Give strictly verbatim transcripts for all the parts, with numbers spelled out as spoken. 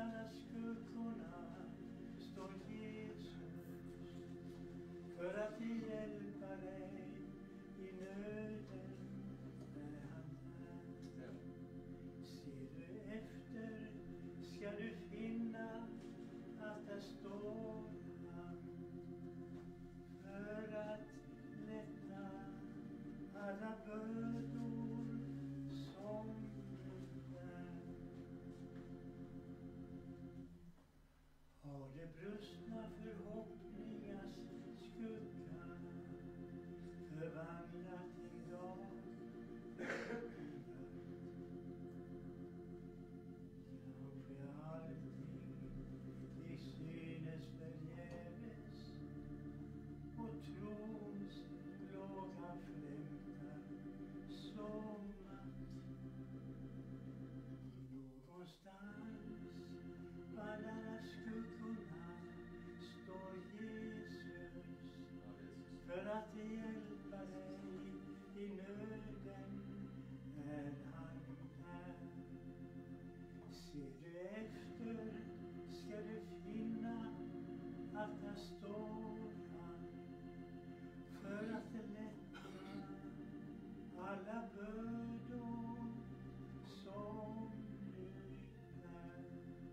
alla skuggorna står Jesus för att hjälpa dig i nöden när han är. Ser du efter ska du finna att där står han för att lätta alla bördor som du bär. Har det brustna förhoppningars skugga förvandlat idag kanske allting i synes förgäves och trons låga flämtar som att någonstans bland alla skuggorna står Jesus för att hjälpa dig i nöden när han är. Ser du efter ska du finna att där står han för att lätta alla bördor som du bär.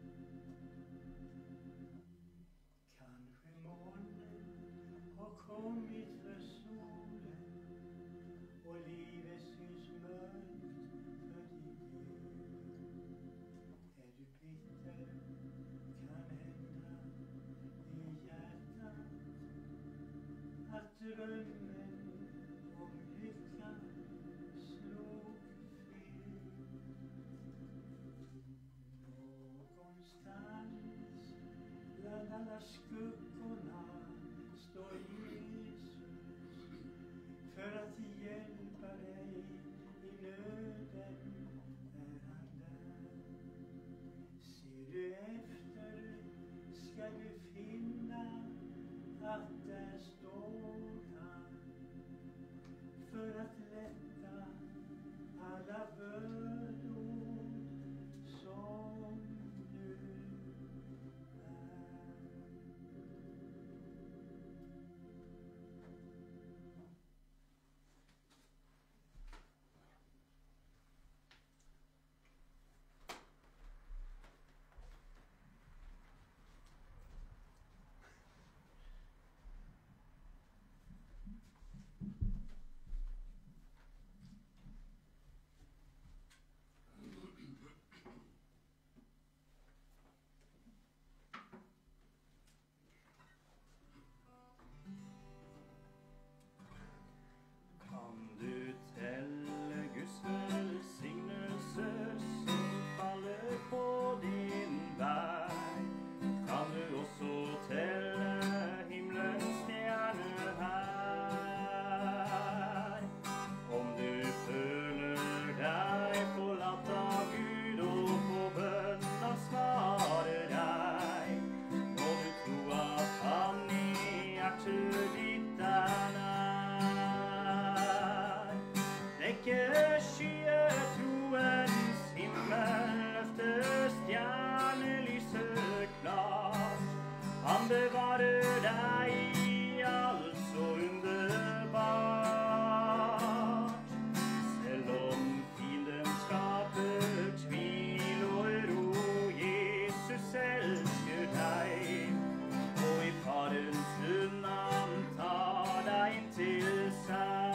Kanske månen har kommit för solen och livet syns mörkt för din del. Är du bitter kan hända i hjärtat att drömmen om lyckan slog fel. Någonstans bland alla skuggorna står Jesus för att hjälpa dig i nöden när han är. Ser du efter ska du finna att där står han för att lätta alla bördor som du bär. Kan du tälla Guds välsignelser som faller på din väg? Kan du också tälla himlens stjärnor här? Om du följer dig på latt av Gud och på bön han svarar dig, må du tro att han i hjärtat ditt är när. Räcker skyer troens himmel efter stjärnor lyser klart. Han bevarar dig i allt så underbart. Selv om fienden skaper tvil och ro, Jesus älskar dig och i farens stund han tar dig till sig.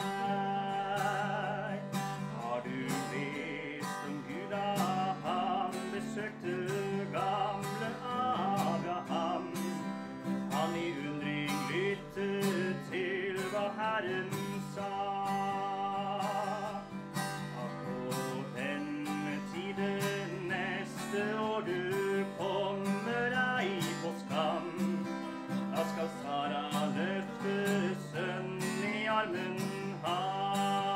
Har du läst om Gud att han besökte gamle Abraham? Han i undring lytte till vad Herren sa. Att på den tiden nästa år du kommer ej på skam. Jag ska Sara löftesön i armen ha.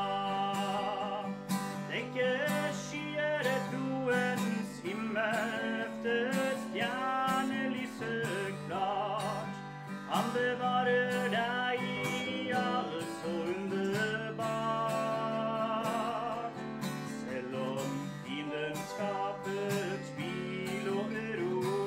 Räcker skyer troens himmel efter stjärnor lyser klart. Han bevarar dig i allt så underbart. Selv om fienden skaper tvil och ro,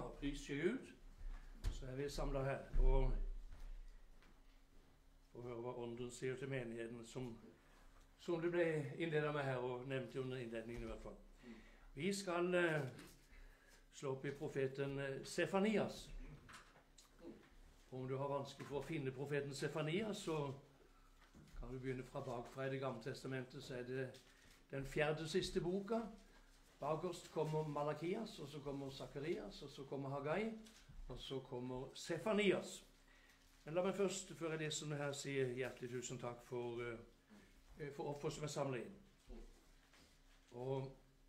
pris Gud, så er vi samlet her og og høre hva ånden sier til menigheten, som, som det ble innledet med her og nevnt under innledningen i hvert fall. Vi skal uh, slå opp i profeten uh, Sefanias. Om du har vanskelig for å finne profeten Sefanias, så kan du begynne fra bakfra i Det gamle testamentet, så er det den fjerde siste boka. Bakerst kommer Malakias, og så kommer Zakarias, og så kommer Haggai, og så kommer Sefanias. Men la meg først, før jeg leser det her, si hjertelig tusen takk for, uh, for offer som er samlet inn. Og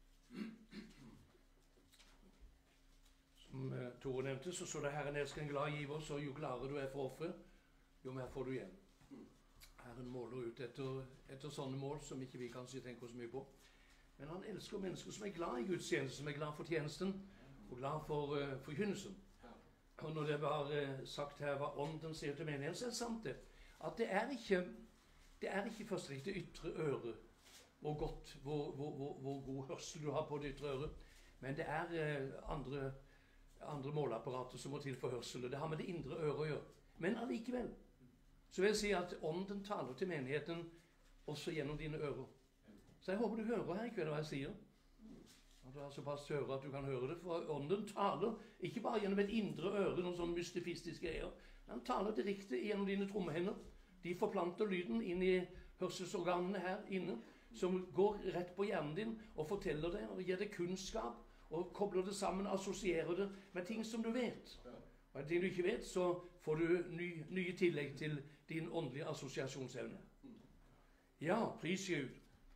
som uh, Tore nevnte, så så det Herren elsker en glad giver, så jo gladere du er for offeret, jo mer får du igjen. Herren måler ut etter, etter sånne mål som ikke vi kanskje tenker oss mye på. Men han elsker mennesker som er glad i Guds tjeneste, som er glad for tjenesten, og glad for uh, forkynnelsen. Og når det var uh, sagt her hva ånden sier til menigheten, så er det sant det. At det er ikke, det er ikke først det ytre øret, hvor godt, hvor, hvor, hvor, hvor god hørsel du har på det ytre øret, men det er uh, andre, andre måleapparater som må til for hørsel, og det har med det indre øret å gjøre. Men allikevel, så vil jeg si at ånden taler til menigheten også gjennom dine ører. Så jeg håper du hører her i kveld hva jeg sier. At du har såpass hører at du kan høre det, for ånden taler ikke bare gjennom et indre øre, noen sånne mystifistiske greier. Han taler direkte gjennom dine trommehender. De forplanter lyden inn i hørselsorganene her inne, som går rett på hjernen din og forteller deg, og gir deg kunnskap, og kobler det sammen, assosierer det med ting som du vet. Og ting du ikke vet, så får du ny, nye tillegg til din åndelige assosiasjonsevne. Ja, pris Gud.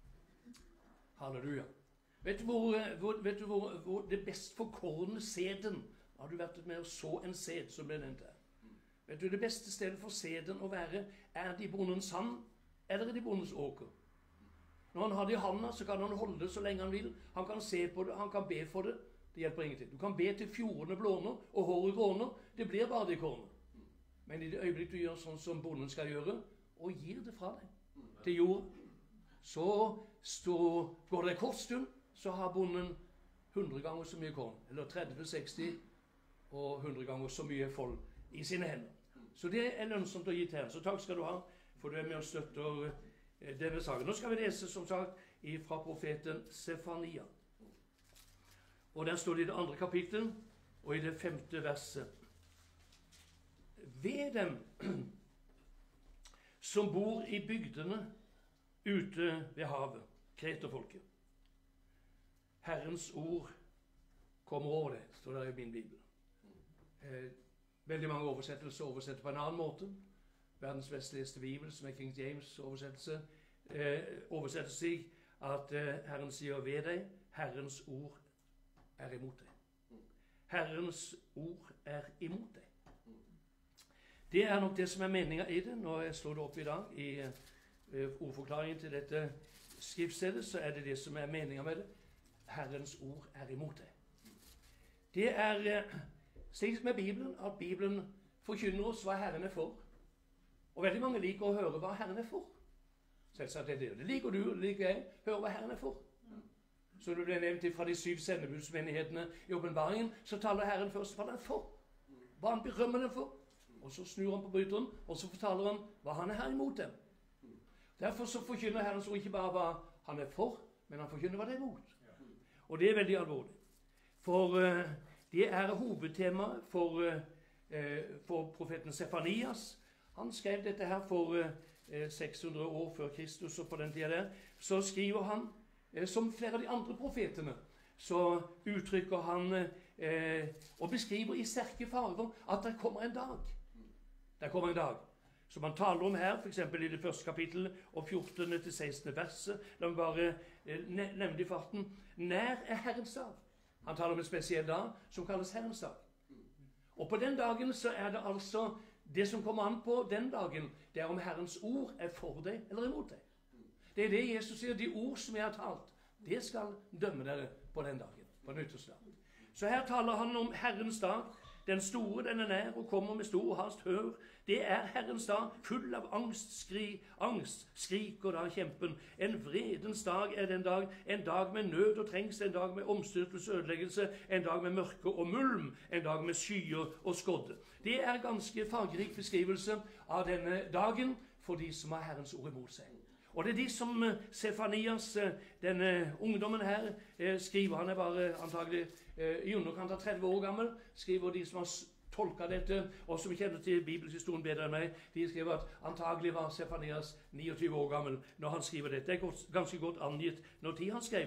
Halleluja. Vet du hvor, hvor, vet du hvor, hvor det best for kornet sæden? Har du vært med å så en sæd som ble nevnt her? Vet du, det beste stedet for sæden å være, er det i bondens hand, eller er det i bondens åker? Når han har det i handa, så kan han holde det så lenge han vil. Han kan se på det, han kan be for det. Det hjelper ingenting. Du kan be til fjordene blåner og håret gråner. Det blir bare det kornet. Men i det øyeblikk du gjør sånn som bonden skal gjøre, og gir det fra deg til jord, så stå, går det en kort stund, så har bonden hundre ganger så mye korn, eller tretti, seksti og hundre ganger så mye fold i sine hender. Så det er lønnsomt å gi til Herren. Så takk skal du ha, for du er med og støtter eh, denne saken. Nå skal vi lese, som sagt, fra profeten Sefania. Og der står det i det andre kapittel, og i det femte verset. Ved dem som bor i bygdene ute ved havet, kreterfolket. Herrens ord kommer over det, står det i min bibel. Eh, veldig mange oversettelser oversetter på en annen måte. Verdens best leste bibel, som er King James oversettelse, eh, oversetter seg at eh, Herren sier ved deg, Herrens ord er imot deg. Herrens ord er imot deg. Det er nok det som er meningen i det. Når jeg slår det opp i dag i eh, ordforklaringen til dette skriftstedet, så er det det som er meningen med det. Herrens ord er imot deg. Det er eh, slik med Bibelen, at Bibelen forkynner oss hva Herren er for. Og veldig mange liker å høre hva Herren er for. Selvsagt er det det. Det liker du, og det liker jeg. Høre hva Herren er for. Så det ble nevnt fra de syv sendebudsmenighetene i åpenbaringen, så taler Herren først hva han er for. Hva han berømmer den for. Og så snur han på bryteren, og så fortaler han hva han er her imot dem. Derfor så forkynner Herrens ord ikke bare hva han er for, men han forkynner hva det er imot. Og det er veldig alvorlig. For uh, det er hovedtemaet for, uh, for profeten Sefanias. Han skrev dette her for uh, seks hundre år før Kristus, og på den tida der. Så skriver han, uh, som flere av de andre profetene, så uttrykker han uh, og beskriver i sterke farver at det kommer en dag. Det kommer en dag. Som han taler om her, for eksempel i det første kapittelet, og fjortende til sekstende verset. La meg bare eh, nevne i farten. Nær er Herrens dag. Han taler om en spesiell dag, som kalles Herrens dag. Og på den dagen så er det altså, det som kommer an på den dagen, det er om Herrens ord er for deg eller imot deg. Det er det Jesus sier, de ord som jeg har talt, det skal dømme dere på den dagen, på den ytterste dag. Så her taler han om Herrens dag, Den store, den er nær og kommer med stor hast. Hør, det er Herrens dag, full av angst, skri, angst, skriker da kjempen. En vredens dag er den dag, en dag med nød og trengsel, en dag med omstyrtelse og ødeleggelse, en dag med mørke og mulm, en dag med skyer og skodde. Det er ganske fargerik beskrivelse av denne dagen for de som har Herrens ord imot seg. Og det er de som Sefanias, denne ungdommen her, skriver. Han er bare antagelig i underkant av tretti år gammel. Skriver de som har tolket dette, og som kjenner til bibelhistorien bedre enn meg. De skriver at antagelig var Sefanias niogtyve år gammel når han skriver dette. Det er godt, ganske godt angitt når tid han skrev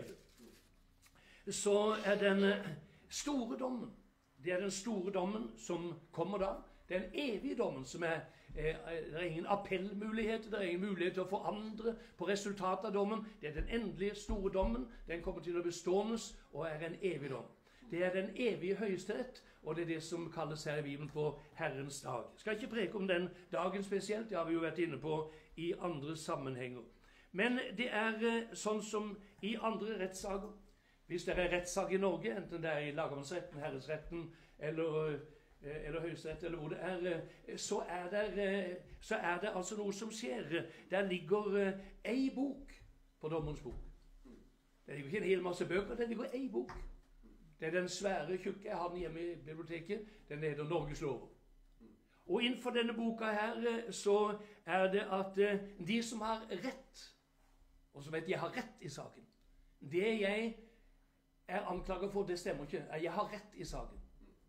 det. Så er den store dommen, det er den store dommen som kommer da. Den evige dommen som er Det er ingen appellmulighet, det er ingen mulighet til å forandre på resultatet av dommen. Det er den endelige store dommen. Den kommer til å beståendes og er en evig dom. Det er den evige høyesterett, og det er det som kalles her i Bibelen på Herrens dag. Jeg skal ikke preke om den dagen spesielt, det har vi jo vært inne på i andre sammenhenger. Men det er sånn som i andre rettssaker. Hvis det er rettssak i Norge, enten det er i lagmannsretten, herredsretten eller eller høyesterett, eller hvor det er, så er det, så er det altså noe som skjer. Der ligger ei bok på dommerens bok. Det ligger ikke en hel masse bøker, det ligger ei bok. Det er den svære, tjukke, jeg har den hjemme i biblioteket, den heter Norges lover. Og innenfor denne boka her, så er det at de som har rett, og som vet jeg har rett i saken, det jeg er anklaget for, det stemmer ikke. Jeg har rett i saken.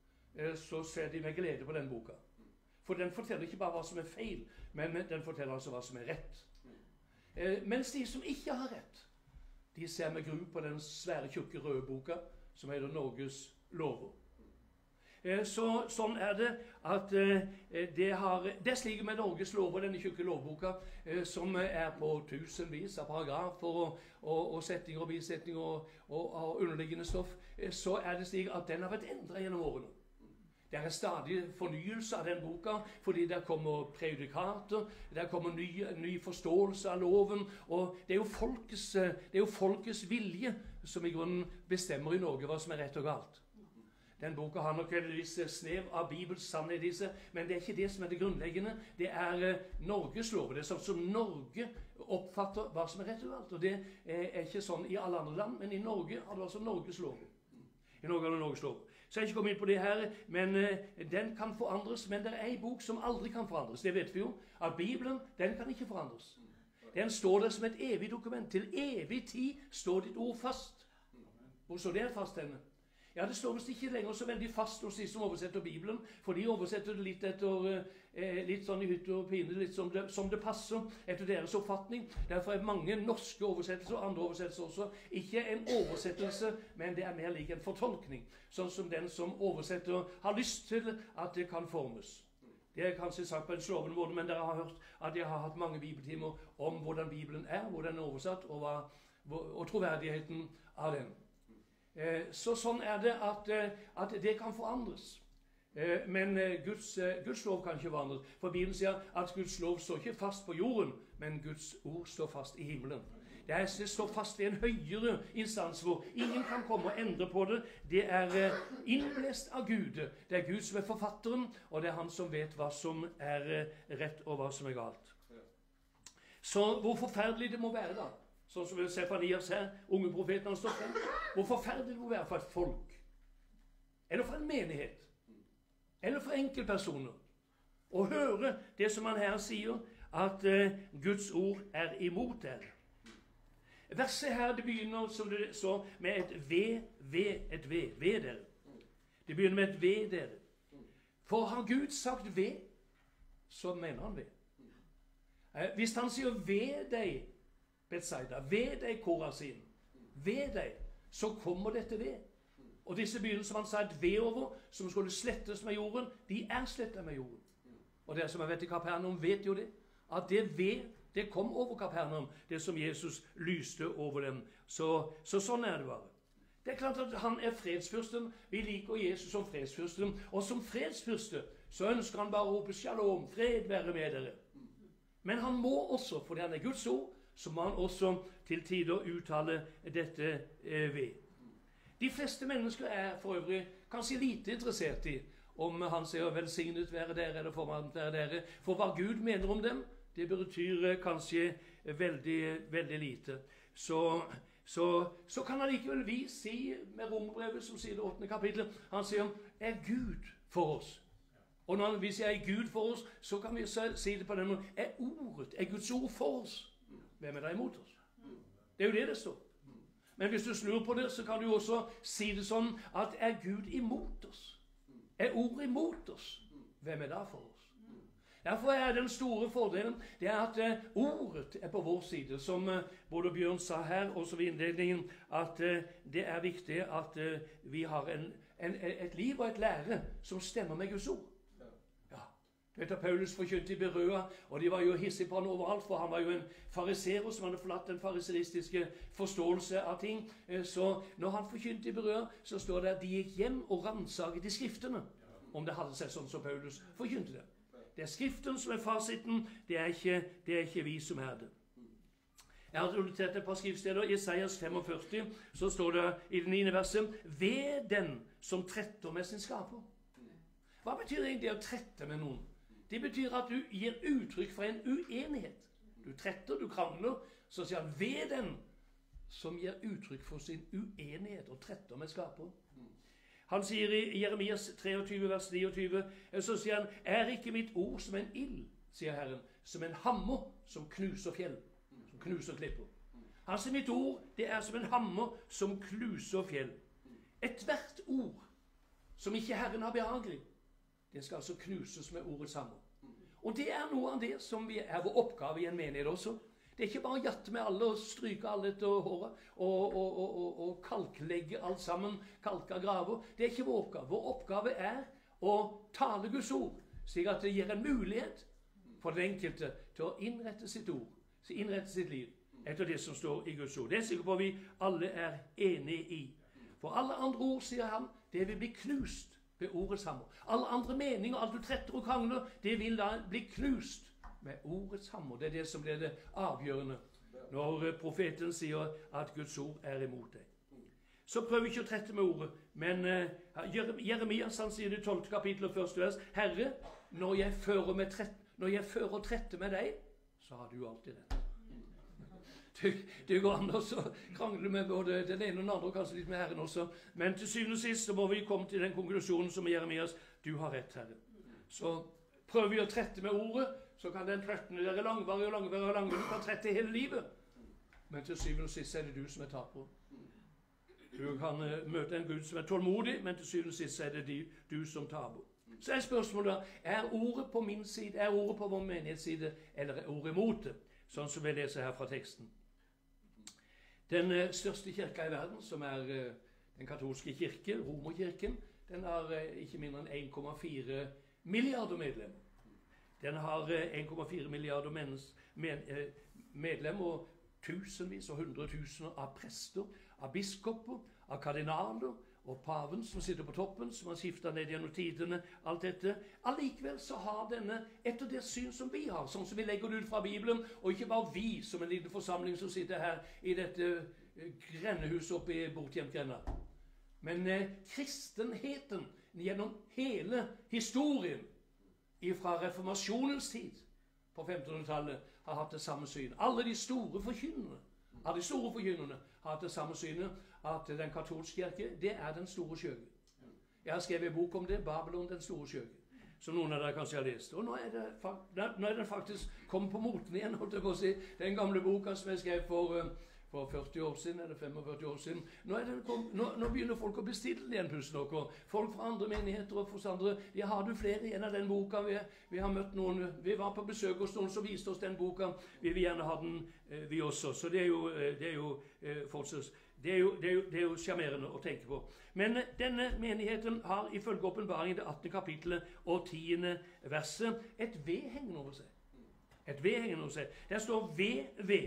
Så ser de med glede på den boka. For den forteller ikke bare hva som er feil, men den forteller altså hva som er rett. Eh, mens de som ikke har rett, de ser med gru på den svære, tjukke, røde boka, som heter Norges lover. Eh, så sånn er det at eh, det har, det er slik med Norges lover, denne tjukke lovboka, eh, som er på tusenvis av paragrafer og, og, og setninger og bisetninger og, og, og underliggende stoff, eh, så er det slik at den har vært endret gjennom årene. Det er stadig fornyelse av den boka, fordi der kommer prejudikater, der kommer ny, ny forståelse av loven, og det er, jo folkets, det er jo folkets vilje som i grunnen bestemmer i Norge hva som er rett og galt. Den boka har nok en viss snev av Bibels sannhet i seg, men det er ikke det som er det grunnleggende. Det er Norges lover. Det er sånn som Norge oppfatter hva som er rett og galt, og det er ikke sånn i alle andre land, men i Norge har det altså Norges lover. I Norge har det Norges lover. Så jeg ikke kommer inn på det her, men uh, den kan forandres, men det er en bok som aldri kan forandres. Det vet vi jo, at Bibelen, den kan ikke forandres. Den står der som et evig dokument. Til evig tid står ditt ord fast. Hvor står det fast henne? Ja, det står visst ikke lenger så veldig fast hos de som oversetter Bibelen, for de oversetter det litt etter, eh, litt sånn i hytte og pine, litt som det, som det passer etter deres oppfatning. Derfor er mange norske oversettelser, andre oversettelser også, ikke en oversettelse, men det er mer lik en fortolkning, sånn som den som oversetter har lyst til at det kan formes. Det er kanskje sagt på en slovende måte, men dere har hørt at jeg har hatt mange bibeltimer om hvordan Bibelen er, hvordan den er oversatt, og, hva, og troverdigheten av den. Så sånn er det at, at det kan forandres. Men Guds, Guds lov kan ikke forandres. For Bibelen sier at Guds lov står ikke fast på jorden, men Guds ord står fast i himmelen. Det, er, det står fast ved en høyere instans hvor ingen kan komme og endre på det. Det er innblest av Gud. Det er Gud som er forfatteren, og det er han som vet hva som er rett og hva som er galt. Så hvor forferdelig det må være da, sånn som Sefanias her, unge profeten han står frem. Hvor forferdelig det må være for et folk, eller for en menighet, eller for enkeltpersoner, å høre det som han her sier, at uh, Guds ord er imot dere. Verset her, det begynner som det så med et ved, ved, et ved, ved dere. Det begynner med et ved dere. For har Gud sagt ved, så mener han ved. Uh, hvis han sier ved deg, Betsaida, ved deg Korasin, ved deg, så kommer dette ved. Og disse byene som han sa et ved over, som skulle slettes med jorden, de er slettet med jorden. Og dere som har vært i Kapernaum vet jo det, at det ved, det kom over Kapernaum, det som Jesus lyste over dem. Så, så sånn er det bare. Det er klart at han er fredsfyrsten, vi liker Jesus som fredsfyrsten, og som fredsfyrste så ønsker han bare å rope shalom, fred være med dere. Men han må også, fordi han er Guds ord, så må han også til tider uttale dette eh, ved. De fleste mennesker er for øvrig kanskje lite interessert i om han sier 'velsignet være dere' eller 'forvant være dere'. For hva Gud mener om dem, det betyr kanskje veldig, veldig lite. Så, så, så kan allikevel vi si med Romerbrevet, som sier det åttende kapitlet, han sier 'er Gud for oss'. Og når vi sier 'er Gud for oss', så kan vi si det på den måten: er ordet, er Guds ord for oss? Hvem er der imot oss? Det er jo det det står. Men hvis du snur på det, så kan du også si det sånn at er Gud imot oss? Er ordet imot oss? Hvem er der for oss? Derfor er den store fordelen det er at eh, ordet er på vår side. Som eh, både Bjørn sa her, også ved innledningen, at eh, det er viktig at eh, vi har en, en, et liv og et lære som stemmer med Guds ord. Du vet at Paulus forkynte i Berøa, og de var jo hissige på han overalt, for han var jo en fariserer som hadde forlatt den fariseristiske forståelse av ting. Så når han forkynte i Berøa, så står det at de gikk hjem og ransaket i skriftene, om det hadde seg sånn som Paulus forkynte det. Det er skriften som er fasiten, det er ikke, det er ikke vi som er det. Jeg har notert et par skriftsteder. I Isaias femogfyrti så står det i det niende verset: ved den som tretter med sin skaper. Hva betyr egentlig å trette med noen? Det betyr at du gir uttrykk for en uenighet. Du tretter, du krangler, så sier han 'ved den som gir uttrykk for sin uenighet og tretter med skaper'. Han sier i Jeremias treogtyve, vers niogtyve, så sier han 'er ikke mitt ord som en ild', sier Herren, 'som en hammer som knuser fjell', som knuser klipper'. Han sier 'mitt ord, det er som en hammer som knuser fjell'. Et hvert ord som ikke Herren har behagelig, det skal altså knuses med ordets hammer. Og det er noe av det som vi er vår oppgave i en menighet også. Det er ikke bare å jatte med alle og stryke alle etter håret og, og, og, og, og kalklegge alt sammen, kalke graver. Det er ikke vår oppgave. Vår oppgave er å tale Guds ord, slik at det gir en mulighet for den enkelte til å innrette sitt ord, innrette sitt liv etter det som står i Guds ord. Det er sikkert på vi alle er enige i. For alle andre ord, sier han, det vil bli knust ved ordets hammer. Alle andre meninger, alt du tretter og krangler, det vil da bli knust med ordets hammer. Det er det som blir det avgjørende når profeten sier at Guds ord er imot deg. Så prøv ikke å trette med ordet, men uh, Jeremias han sier i tolvte kapittel og første vers: Herre, når jeg fører, med trett, når jeg fører og tretter med deg, så har du alltid rett. Det, det går an å krangle med både den ene og den andre, og kanskje litt med Herren også. Men til syvende og sist så må vi komme til den konklusjonen som er Jeremias: du har rett, Herre. Så prøver vi å trette med ordet, så kan den trettende være langvarig og langvarig og langvarig. Du kan trette hele livet. Men til syvende og sist er det du som er taper. Du kan uh, møte en Gud som er tålmodig, men til syvende og sist er det de, du som taper. Så er spørsmålet: er ordet på min side, er ordet på vår menighetsside, eller er ordet imot det? Sånn som vi leser her fra teksten. Den uh, største kirka i verden, som er uh, den katolske kirke, Romerkirken, den har uh, ikke mindre enn en komma fire milliarder medlemmer. Den har uh, en komma fire milliarder mennes, men, uh, medlemmer og tusenvis og hundretusener av prester, av biskoper, av kardinaler og paven som sitter på toppen, som har skiftet ned gjennom tidene, alt dette. Allikevel så har denne, etter det syn som vi har, sånn som vi legger det ut fra Bibelen, og ikke bare vi som en liten forsamling som sitter her i dette eh, grennehuset oppe i Borthjemgrenda. Men eh, kristenheten gjennom hele historien fra reformasjonens tid på femtenhundretallet har hatt det samme syn. Alle de store forkynnerne, alle de store forkynnerne har hatt det samme synet, at den katolske kirke, det er den store skjøge. Jeg har skrevet en bok om det, Babylon, den store skjøge, som noen av dere kanskje har lest. Og nå er, det, nå er den faktisk kommet på moten igjen, holdt jeg på å si. Den gamle boka som jeg skrev for, for førti år siden, eller femogførti år siden. Nå, er den kom, nå, nå begynner folk å bestille den igjen, plutselig nok. Folk fra andre menigheter og for andre, de har du flere igjen av den boka. Vi, vi har møtt noen, vi var på besøk hos noen som viste oss den boka. Vi vil gjerne ha den, vi også. Så det er jo, det er jo fortsatt. Det er jo, det er jo, det er jo sjarmerende å tenke på. Men denne menigheten har ifølge åpenbaringen i det attende kapittelet og tiende verset et V hengende over seg. Et V hengende over seg. Der står V, V.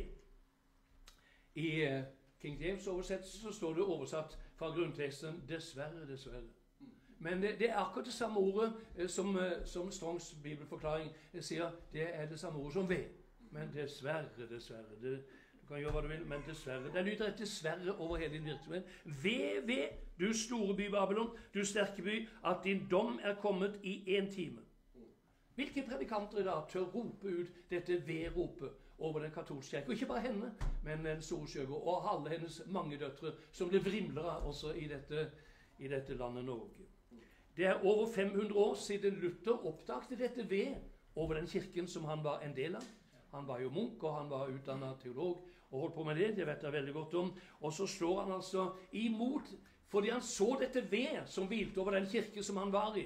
I uh, King James oversettelse så står det oversatt fra grunnteksten dessverre, dessverre. Men det, det er akkurat det samme ordet uh, som, uh, som Strongs bibelforklaring uh, sier. Det er det samme ordet som V. Men dessverre, dessverre. Det, Du kan gjøre hva du vil, men dessverre. Det lyder et dessverre over hele din virksomhet. Ved, ved, du store by Babylon, du sterke by, at din dom er kommet i en time. Hvilke predikanter i dag tør rope ut dette ved-ropet over den katolske kirke? Og ikke bare henne, men den store Sjøgård og alle hennes mange døtre, som det vrimler av også i dette, i dette landet Norge. Det er over fem hundre år siden Luther oppdaget dette ved over den kirken som han var en del av. Han var jo munk, og han var utdannet teolog, og holdt på med det, det vet jeg veldig godt om. Og så slår han altså imot, fordi han så dette ved som hvilte over den kirke som han var i.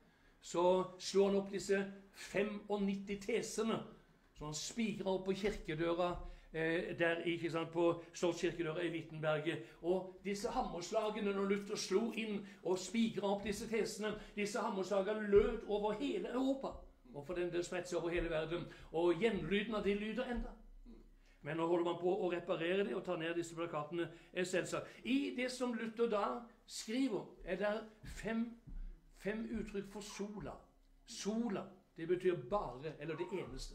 Så slår han opp disse femognitti tesene, så han spikrer opp på kirkedøra, eh, der ikke sant, på Slottskirkedøra i Wittenberget. Og disse hammerslagene når Luther slo inn og spikret opp disse tesene, disse hammerslagene lød over hele Europa. Og for den det spredt seg over hele verden. Og gjenlyden av de lyder enda. Men nå holder man på å reparere det og ta ned disse plakatene selvsagt. I det som Luther da skriver, er det fem, fem uttrykk for sola. Sola, det betyr bare, eller det eneste.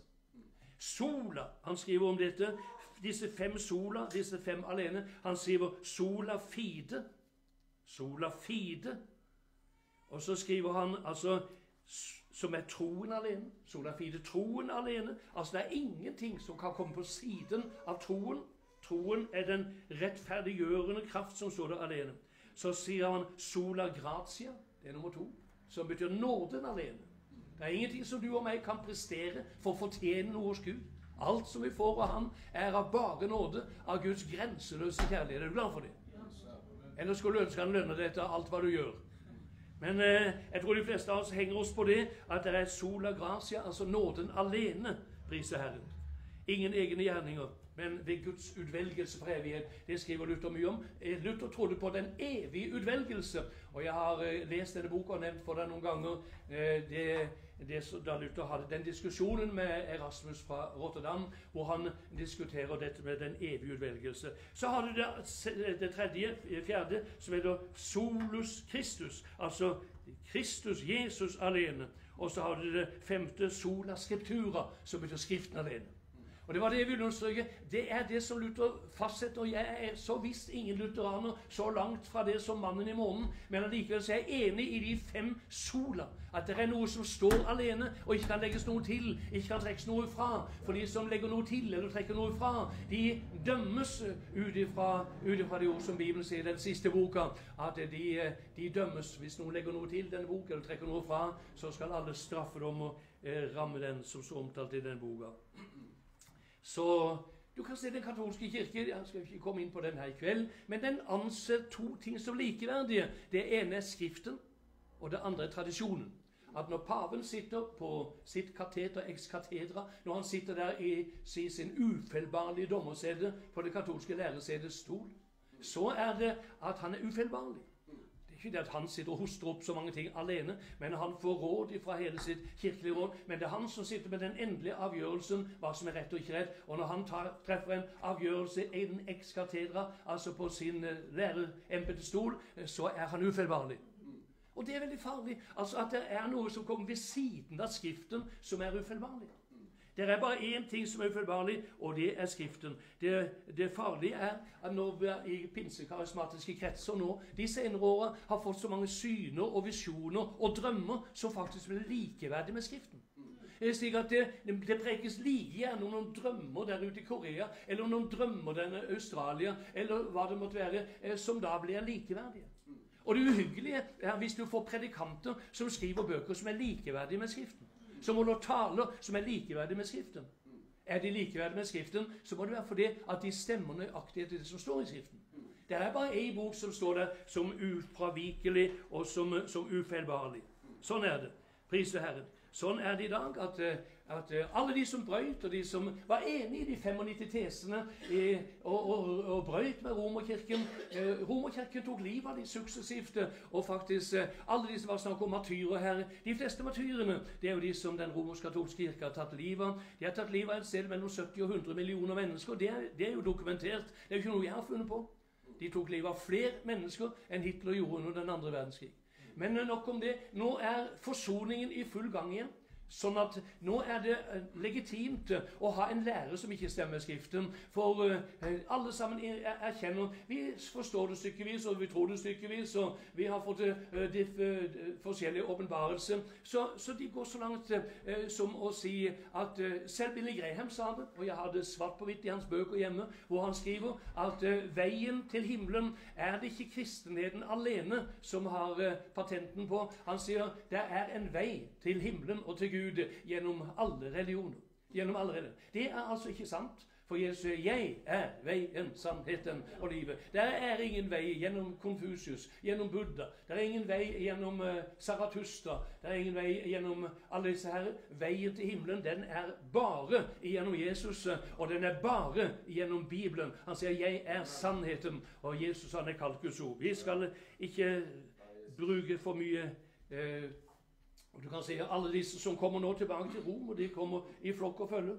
Sola, han skriver om dette, disse fem sola, disse fem alene. Han skriver sola fide. Sola fide. Og så skriver han altså som er troen alene. Sola fide, troen alene. Altså det er ingenting som kan komme på siden av troen. Troen er den rettferdiggjørende kraft som står der alene. Så sier han sola gratia, det er nummer to, som betyr nåden alene. Det er ingenting som du og meg kan prestere for å fortjene noe hos Gud. Alt som vi får av Han er av bare nåde, av Guds grenseløse kjærlighet. Er du glad for det? Eller skulle du ønske Han lønner deg etter alt hva du gjør? Men eh, jeg tror de fleste av oss henger oss på det, at det er sola gratia, altså nåden alene, priser Herren. Ingen egne gjerninger, men ved Guds utvelgelse for evighet. Det skriver Luther mye om. Luther trodde på den evige utvelgelse, og jeg har eh, lest denne boka og nevnt for deg noen ganger, eh, det, det, da Luther hadde den diskusjonen med Erasmus fra Rotterdam, hvor han diskuterer dette med den evige utvelgelse. Så har du det, det tredje, fjerde, som heter solus Christus, altså Kristus, Jesus alene. Og så har du det femte, sola scriptura, som betyr skriften alene. Og det var det jeg ville understreke. Det er det som Luther fastsetter, og jeg er så visst ingen lutheraner så langt fra det som mannen i månen, men allikevel så er jeg enig i de fem sola. At det er noe som står alene, og ikke kan legges noe til, ikke kan trekkes noe fra. For de som legger noe til, eller trekker noe fra, de dømmes ut ifra det ord som Bibelen sier i den siste boka, at de, de dømmes hvis noen legger noe til denne boka, eller trekker noe fra, så skal alle straffe dem og eh, ramme den som så omtalt i den boka. Så du kan se den katolske kirke, jeg skal ikke komme inn på den her i kveld, men den anser to ting som likeverdige. Det ene er skriften, og det andre er tradisjonen. At når paven sitter på sitt kateter ex cathedra, når han sitter der i, i sin ufeilbarlige dommersete på det katolske læresedets stol, så er det at han er ufeilbarlig. Ikke det at han sitter og hoster opp så mange ting alene, men han får råd fra hele sitt kirkelige råd. Men det er han som sitter med den endelige avgjørelsen, hva som er rett og ikke rett. Og når han tar, treffer en avgjørelse i den ex cathedra, altså på sin uh, lærerembetestol, så er han ufeilbarlig. Og det er veldig farlig. Altså at det er noe som kommer ved siden av Skriften, som er ufeilbarlig. Det er bare én ting som er ufeilbarlig, og det er Skriften. Det, det farlige er at når vi er i pinsekarismatiske kretser nå, de senere årene har fått så mange syner og visjoner og drømmer som faktisk blir likeverdig med Skriften. Det er slik at det, det prekes like gjerne om noen drømmer der ute i Korea, eller noen drømmer der i Australia, eller hva det måtte være, som da blir likeverdige. Og det uhyggelige er hvis du får predikanter som skriver bøker som er likeverdige med Skriften. Som holder taler som er likeverdige med Skriften. Er de likeverdige med Skriften, så må det være fordi at de stemmer nøyaktig etter det som står i Skriften. Det er bare en bok som står der som ufravikelig og som, som ufeilbarlig. Sånn er det. Pris til Herren. Sånn er det i dag at, at alle de som brøyt, og de som var enige i de femognitti tesene eh, og, og, og brøyt med Romerkirken, eh, Romerkirken tok liv av de suksessivt, og faktisk eh, alle de som var snakk om martyrer her, de fleste martyrene, det er jo de som den romersk-katolske kirke har tatt liv av. De har tatt liv av et sted mellom sytti og hundre millioner mennesker, det er, det er jo dokumentert. Det er jo ikke noe jeg har funnet på. De tok liv av flere mennesker enn Hitler gjorde under den andre verdenskrig. Men nok om det. Nå er forsoningen i full gang igjen. Sånn at nå er det legitimt å ha en lærer som ikke stemmer Skriften, for uh, alle sammen erkjenner, vi forstår det stykkevis, og vi tror det stykkevis, og vi har fått uh, de uh, forskjellige åpenbarelser, så, så de går så langt uh, som å si at uh, selv Billy Graham sa det, og jeg har det svart på hvitt i hans bøker hjemme, hvor han skriver at uh, veien til himmelen er det ikke kristenheten alene som har uh, patenten på. Han sier, det er en vei til himmelen og til Gud, gjennom alle religioner. Gjennom alle religioner. Det er altså ikke sant, for Jesus sier, jeg er veien, sannheten og livet. Det er ingen vei gjennom Konfusius, gjennom Buddha. Det er ingen vei gjennom uh, Zarathustra. Det er ingen vei gjennom alle disse her. Veien til himmelen, den er bare gjennom Jesus, og den er bare gjennom Bibelen. Han sier, jeg er sannheten, og Jesus han er kalt Guds ord. Vi skal ikke bruke for mye uh, og du kan si at alle disse som kommer nå tilbake til Rom, og de kommer i flokk og følge.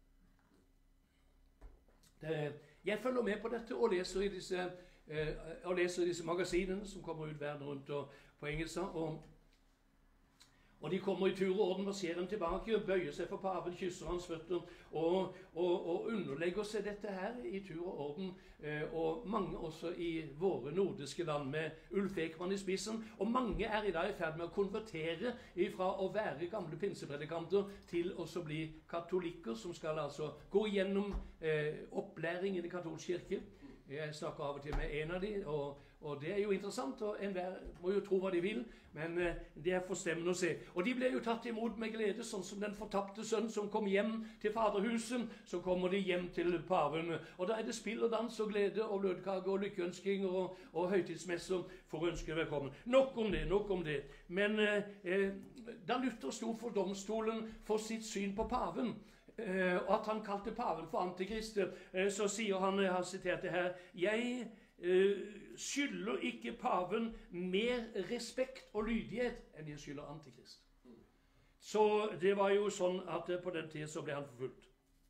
Det, jeg følger med på dette og leser i disse, eh, og leser i disse magasinene som kommer ut verden rundt og, på engelsk. Og, og de kommer i tur og orden, marsjerer dem tilbake, bøyer seg for paven, kysser hans føtter og, og, og underlegger seg dette her i tur og orden. Eh, og mange også i våre nordiske land med Ulf Ekman i spissen. Og mange er i dag i ferd med å konvertere fra å være gamle pinsepredikanter til å bli katolikker, som skal altså gå gjennom eh, opplæring i den katolske kirke. Jeg snakker av og til med en av de, og, og det er jo interessant, og enhver må jo tro hva de vil, men eh, det er forstemmende å se. Og de ble jo tatt imot med glede, sånn som den fortapte sønn som kom hjem til faderhuset, så kommer de hjem til paven, og da er det spill og dans og glede og blødkake og lykkeønskinger og, og høytidsmesser for å ønske velkommen. Nok om det, nok om det. Men eh, da Luther sto for domstolen for sitt syn på paven, Uh, og at han kalte paven for antikrist, uh, så sier han, jeg har sitert det her, jeg uh, skylder ikke paven mer respekt og lydighet enn jeg skylder antikrist. Så det var jo sånn at uh, på den tiden så ble han forfulgt.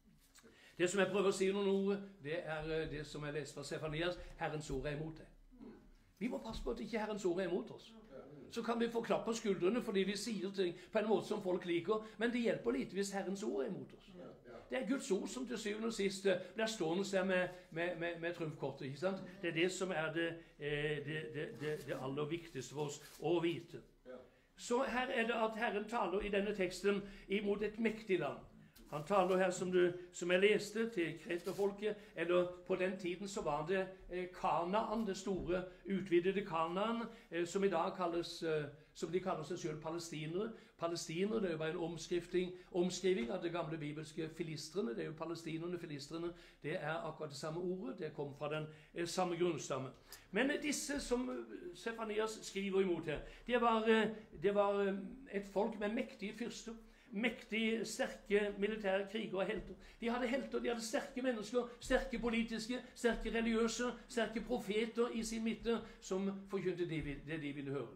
Det som jeg prøver å si noen ord, det er uh, det som jeg leser fra Sefanias, Herrens ord er imot deg. Vi må passe på at ikke Herrens ord er imot oss. Så kan vi få klapp på skuldrene fordi vi sier ting på en måte som folk liker, men det hjelper lite hvis Herrens ord er imot oss. Det er Guds ord som til syvende og sist blir stående seg med, med, med, med trumfkortet, ikke sant? Det er det som er det, det, det, det, det aller viktigste for oss å vite. Så her er det at Herren taler i denne teksten imot et mektig land. Han taler her, som, du, som jeg leste, til kreterfolket, eller på den tiden så var det eh, Kanaan, det store, utvidede Kanaan, eh, som i dag kalles, eh, som de kaller seg selv palestinere. Palestinere, det er jo bare en omskriving, omskriving av det gamle bibelske filistrene. Det er jo palestinerne, filistrene, det er akkurat det samme ordet, det kom fra den eh, samme grunnstamme. Men eh, disse som Sefanias skriver imot her, det var, eh, det var eh, et folk med mektige fyrster. Mektige, sterke militære krigere og helter. De hadde helter, de hadde sterke mennesker, sterke politiske, sterke religiøse, sterke profeter i sin midte, som forkynte det, det de ville høre.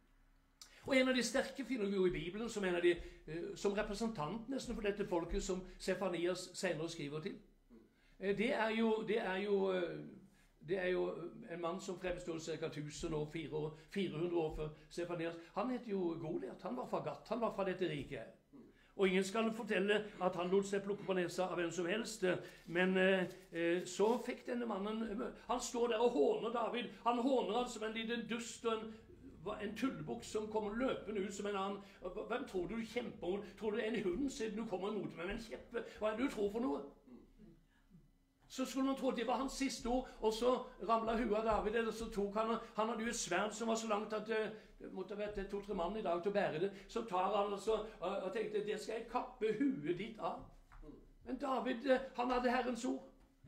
Og en av de sterke finner vi jo i Bibelen som, en av de, som representant nesten for dette folket som Sefanias senere skriver til. Det er jo, det er jo, det er jo en mann som fremstod ca. tusen år, fire hundre år før Sefanias. Han het jo Goliat, han var fra Gatt, han var fra dette riket her. Og ingen skal fortelle at han lot seg plukke på nesa av hvem som helst. Men eh, så fikk denne mannen, han står der og håner David. Han håner han som en liten dust og en, en tullebukk som kommer løpende ut som en annen. Hvem tror du du kjemper mot? Tror du en hund siden du kommer mot meg med en kjeppe? Hva er det du tror for noe? Så skulle man tro at det var hans siste ord, og så ramlet huet av David, eller så tok han, han hadde jo et sverd som var så langt at det, det måtte ha vært to-tre mann i dag til å bære det, så tar han altså, og, og tenkte, det skal jeg kappe huet ditt av. Men David, han hadde Herrens ord.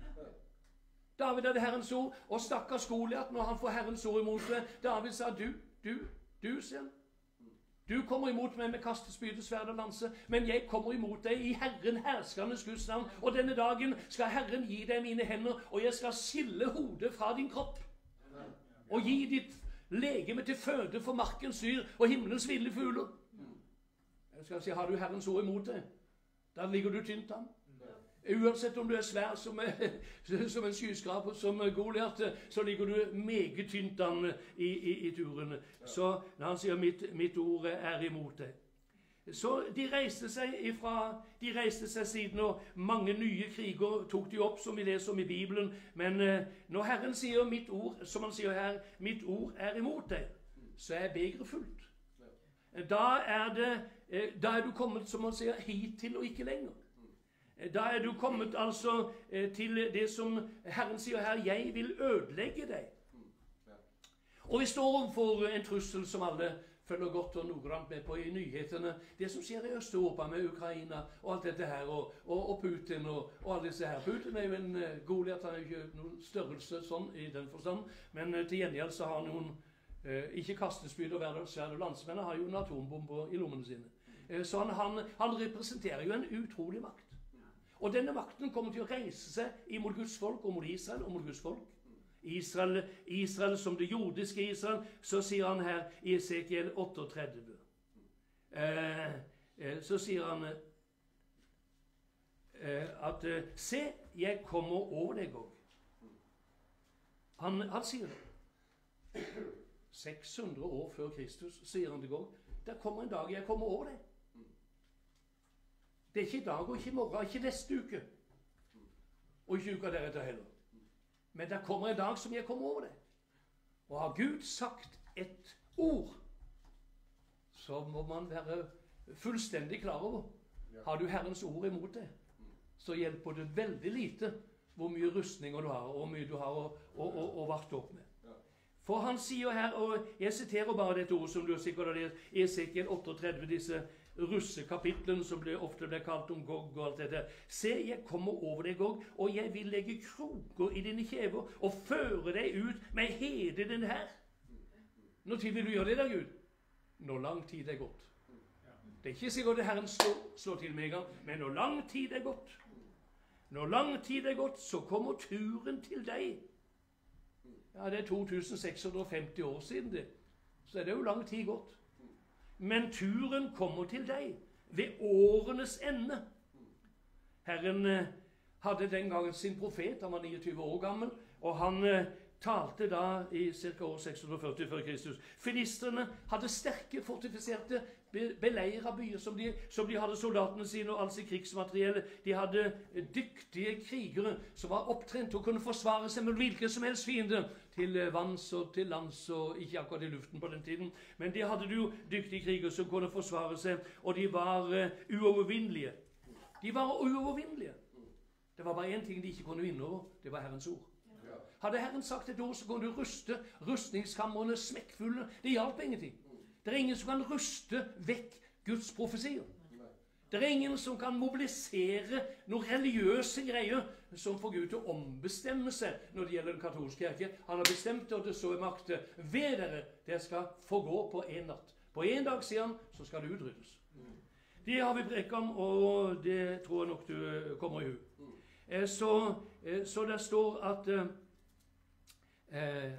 David hadde Herrens ord, og stakkars Goliat, når han får Herrens ord imot seg, David sa, du, du, du, sier han. Du kommer imot meg med kastespyd, sverd og lanse, men jeg kommer imot deg i Herren herskernes Guds navn, og denne dagen skal Herren gi deg mine hender, og jeg skal skille hodet fra din kropp, og gi ditt legeme til føde for markens dyr og himmelens ville fugler. Jeg skal si, har du Herrens ord imot deg, da ligger du tynt an. Uansett om du er svær som, som en skyskraper, som Goliat, så ligger du meget tynt an i, i, i turen. Så når han sier mitt, mitt ord er imot deg. Så de reiste seg ifra, de reiste seg siden, og mange nye kriger tok de opp, som vi leser om i Bibelen. Men eh, når Herren sier mitt ord, som han sier her, mitt ord er imot deg, så er begeret fullt. Da er, det, eh, da er du kommet, som han sier, hit til og ikke lenger. Da er du kommet altså eh, til det som Herren sier her, jeg vil ødelegge deg. Og vi står overfor en trussel som alle følger godt og noggrant med på i nyhetene. Det som skjer i Øst-Europa med Ukraina og alt dette her, og, og, og Putin og, og alle disse her. Putin er jo en uh, Goliat, han er jo ikke noen størrelse sånn i den forstand, men uh, til gjengjeld så har noen uh, ikke kastespyd og hverdagsskjær og landsmennene har jo en atombomber i lommene sine. Uh, så han, han, han representerer jo en utrolig makt. Og denne makten kommer til å reise seg imot Guds folk og mot Israel og mot Guds folk. Israel, Israel som det jordiske Israel, så sier han her i Esekiel otteogtredve. Eh, eh, så sier han eh, at eh, se, jeg kommer over deg òg. Han, han sier det. seks hundre år før Kristus sier han det òg. Der kommer en dag jeg kommer over deg. Det er ikke i dag og ikke i morgen, ikke neste uke. Og ikke uka deretter heller. Men det kommer en dag som jeg kommer over det. Og har Gud sagt et ord, så må man være fullstendig klar over. Har du Herrens ord imot deg, så hjelper det veldig lite hvor mye rustninger du har, og hvor mye du har å, å, å, å varte opp med. For han sier her, og jeg siterer bare dette ord som du sikkert har lest, Esekiel otteogtredve, disse russekapitlene som ble, ofte ble kalt om Gog og alt dette. Se, jeg kommer over deg, Gog, og jeg vil legge kroker i dine kjever og føre deg ut med hele den her. Når tid vil du gjøre det da, Gud? Når lang tid er gått. Det er ikke sikkert at Herren slår, slår til med en gang, men når lang tid er gått, når lang tid er gått, så kommer turen til deg. Ja, det er to tusen seks hundre og femti år siden det. Så er det jo lang tid gått. Men turen kommer til deg ved årenes ende. Herren eh, hadde den gangen sin profet, han var niogtyve år gammel, og han eh, talte da i ca. år seks hundre og førti før Kristus. Filistrene hadde sterke, fortifiserte, be beleira byer som de, som de hadde soldatene sine og alt sitt krigsmateriell. De hadde eh, dyktige krigere som var opptrent og kunne forsvare seg med hvilken som helst fiende. Til vanns og til lands og ikke akkurat i luften på den tiden. Men de hadde jo dyktige krigere som kunne forsvare seg, og de var uh, uovervinnelige. De var uovervinnelige. Det var bare én ting de ikke kunne vinne over. Det var Herrens ord. Hadde Herren sagt et ord, så kunne du ruste rustningskamrene smekkfulle. Det hjalp ingenting. Det er ingen som kan ruste vekk Guds profesier. Det er ingen som kan mobilisere noen religiøse greier som får Gud til å ombestemme seg når det gjelder den katolske kirke. Han har bestemt det, og det så i makt. Ved dere, det skal forgå på en natt. På en dag, sier han, så skal det utryddes. Det har vi prekt om, og det tror jeg nok du kommer i hu. Så, så det står at eh,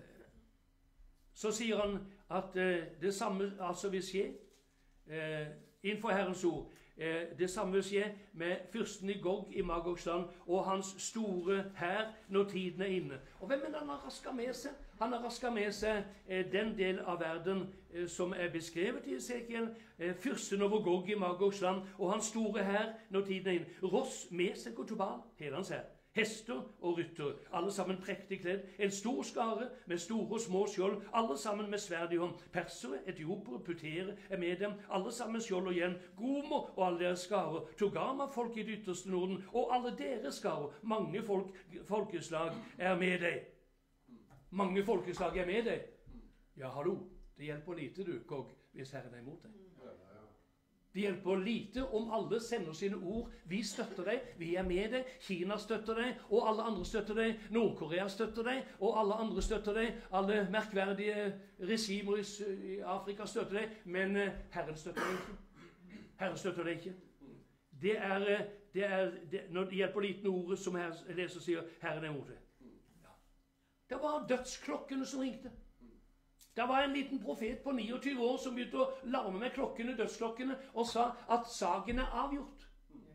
så sier han at eh, det samme altså vil skje eh, innenfor Herrens ord. Eh, det samme vil skje med fyrsten i Gog i Magogs land og hans store hær når tiden er inne. Og hvem er det han har rasket med seg? Han har rasket med seg eh, den del av verden eh, som er beskrevet i Esekiel. Eh, fyrsten over Gog i Magogs land og hans store hær når tiden er inne. Ross, Mesek og Tobal, hele hans hær. Hester og rytter, alle sammen prektig kledd, en stor skare med store og små skjold, alle sammen med sverd i hånd. Persere, etiopere, putere er med dem, alle sammen skjold og hjelm. Gomer og alle deres skarer, Togama, folk i det ytterste Norden, og alle deres skarer. Mange folk, folkeslag er med deg. Mange folkeslag er med deg. Ja, hallo, det hjelper lite du, Gog, hvis Herren er imot deg. Det hjelper lite om alle sender sine ord. Vi støtter deg, vi er med deg, Kina støtter deg, og alle andre støtter deg, Nord-Korea støtter deg, og alle andre støtter deg, alle merkverdige regimer i Afrika støtter deg, men Herren støtter deg ikke. Herren støtter deg ikke. Det er, det er det, når det hjelper lite ordet som her leser sier, Herren er imot deg. Ja. Det var dødsklokkene som ringte. Det var en liten profet på niogtyve år som begynte å larme med klokkene, dødsklokkene, og sa at saken er avgjort.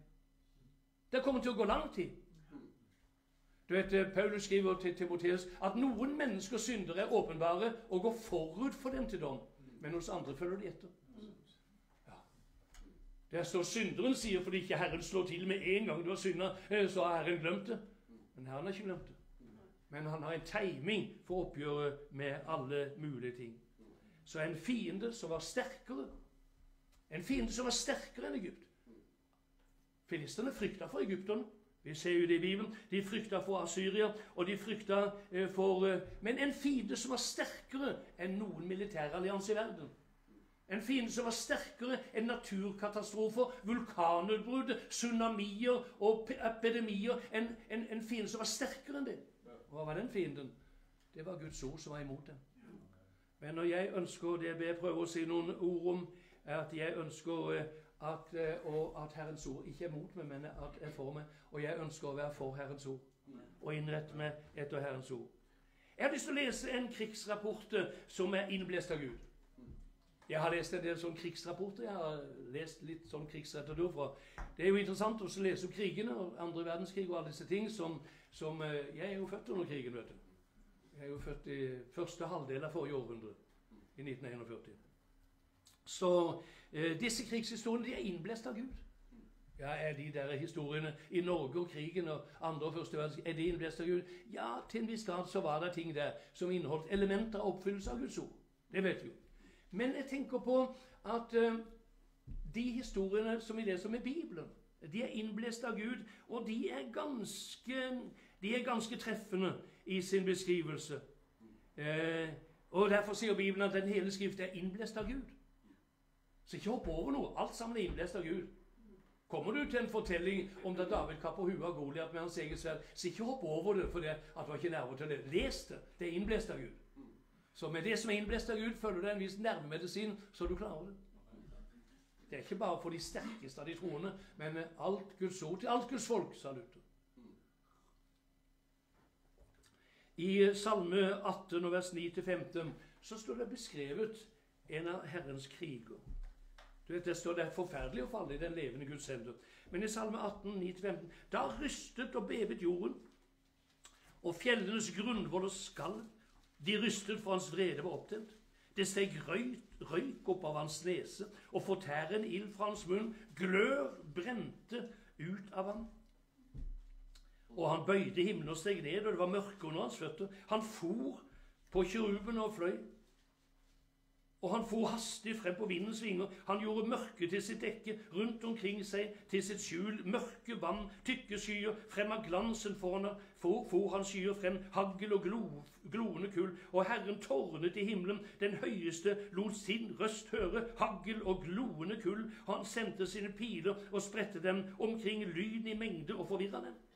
Det kommer til å gå lang tid. Du vet, Paulus skriver til Timotheus at noen mennesker synder er åpenbare og går forut for dem til dom, men hos andre følger de etter. Ja. Der står synderen sier, fordi ikke Herren slår til med en gang du har syndet, så har Herren glemt det. Men Herren har ikke glemt det. Men han har en timing for oppgjøret med alle mulige ting. Så en fiende som var sterkere, en fiende som var sterkere enn Egypt. Filisterne frykta for egypterne. Vi ser jo det i Bibelen. De frykta for Assyria, og de frykta eh, for eh, Men en fiende som var sterkere enn noen militærallianse i verden. En fiende som var sterkere enn naturkatastrofer, vulkanutbrudd, tsunamier og epidemier. En, en, en fiende som var sterkere enn det. Hva var den fienden? Det var Guds ord som var imot dem. Men når jeg ønsker, det jeg prøver å si noen ord om, er at jeg ønsker eh, at, og at Herrens ord ikke er mot meg, men at er for meg. Og jeg ønsker å være for Herrens ord, og innrette meg etter Herrens ord. Jeg har lyst til å lese en krigsrapport som er innblest av Gud. Jeg har lest en del sånne krigsrapporter. Jeg har lest litt sånn krigsrettord fra. Det er jo interessant å lese om krigene, og andre verdenskrig og alle disse ting som, som jeg er jo født under krigen, vet du. Jeg er jo født i første halvdel av forrige århundre, i nitten førti. Så eh, disse krigshistoriene, de er innblest av Gud. Ja, er de der historiene i Norge og krigen og andre og første verdenskrig, er de innblest av Gud? Ja, til en viss grad så var det ting der som inneholdt elementer av oppfyllelse av Guds ord. Det vet vi jo. Men jeg tenker på at eh, de historiene som vi leser med Bibelen, de er innblest av Gud, og de er ganske, de er ganske treffende i sin beskrivelse. Eh, og derfor sier Bibelen at den hele skrift er innblest av Gud. Så ikke hopp over noe. Alt sammen er innblest av Gud. Kommer du til en fortelling om da David kapper huet av Goliat med hans eget sverd, så ikke hopp over det for det at du har ikke nerver til det. Les det. Det er innblest av Gud. Så med det som er innblest av Gud, følger det en viss nervemedisin, så du klarer det. Det er ikke bare for de sterkeste av de troende, men alt Guds ord til alt Guds folk, sa Luther. I Salme atten, vers ni til femten, så står det beskrevet en av Herrens kriger. Du vet, det står det er forferdelig å falle i den levende Guds hender. Men i Salme atten, ni til femten, da rystet og bevet jorden, og fjellenes grunnvoller skalv. De rystet for hans vrede var opptent. Det steg røyk, røyk opp av hans nese, og fortærende ild fra hans munn. Glør brente ut av ham. Og han bøyde himmelen og steg ned, og det var mørke under hans føtter. Han for på kjeruben og fløy. Og han for hastig frem på vindens vinger. Han gjorde mørke til sitt dekke, rundt omkring seg til sitt skjul. Mørke vann, tykke skyer, frem av glansen foran ham. For, for han skyer frem, hagl og glo, gloende kull. Og Herren tårnet i himmelen, den høyeste lot sin røst høre. Hagl og gloende kull. Han sendte sine piler og spredte dem omkring lyden i mengde og forvirret dem.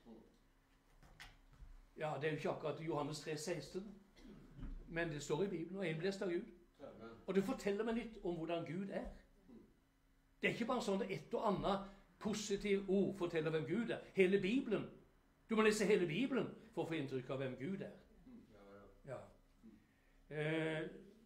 Ja, det er jo ikke akkurat Johannes tre seksten, men det står i Bibelen og er innblest av Gud. Og det forteller meg litt om hvordan Gud er. Det er ikke bare sånn at et og annet positivt ord forteller hvem Gud er. Hele Bibelen. Du må lese hele Bibelen for å få inntrykk av hvem Gud er. Ja. Eh,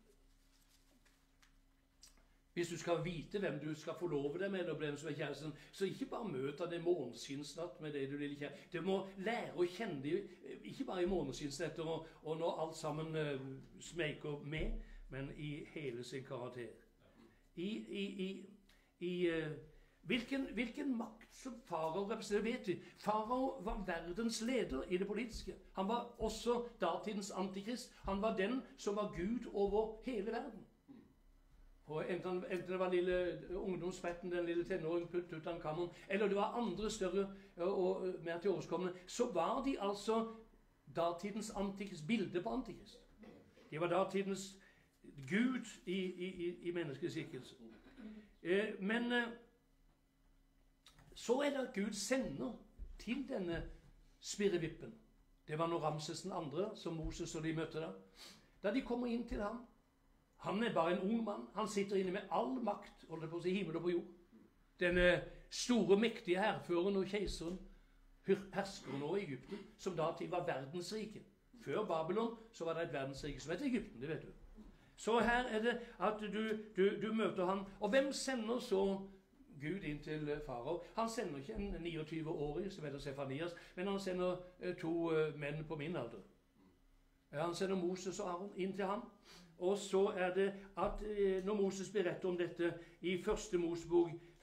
hvis du skal vite hvem du skal forlove deg med, eller hvem som er kjæresten, så ikke bare møt av det måneskinnsnatt med det du lille kjære. Du må lære å kjenne det, ikke bare i måneskinnsnetter og, og når alt sammen eh, smeker med, men i hele sin karakter. I, i, i, i uh, hvilken, hvilken makt som farao representerer, vet vi. Farao var verdens leder i det politiske. Han var også datidens antikrist. Han var den som var Gud over hele verden. Og enten, enten det var lille ungdomspretten, den lille tenåringen Tutankhamon, eller det var andre større og, og mer til overkommende, så var de altså datidens antikrist, bilde på antikrist. De var datidens Gud i, i, i menneskeskikkelse. Eh, men eh, så er det at Gud sender til denne spirrevippen. Det var når Ramses den andre, som Moses og de møtte da. Da de kommer inn til ham. Han er bare en ung mann. Han sitter inne med all makt, holder på å si, himmel og på jord. Denne store, mektige hærføreren og keiseren, herskeren over Egypten, som datid var verdensrike. Før Babylon så var det et verdensrike som het Egypten, det vet du. Så her er det at du, du, du møter han. Og hvem sender så Gud inn til farao? Han sender ikke en niogtyve-åring som heter Sefanias, men han sender to menn på min alder. Han sender Moses og Aaron inn til ham. Og så er det at når Moses beretter om dette i første Mosebok,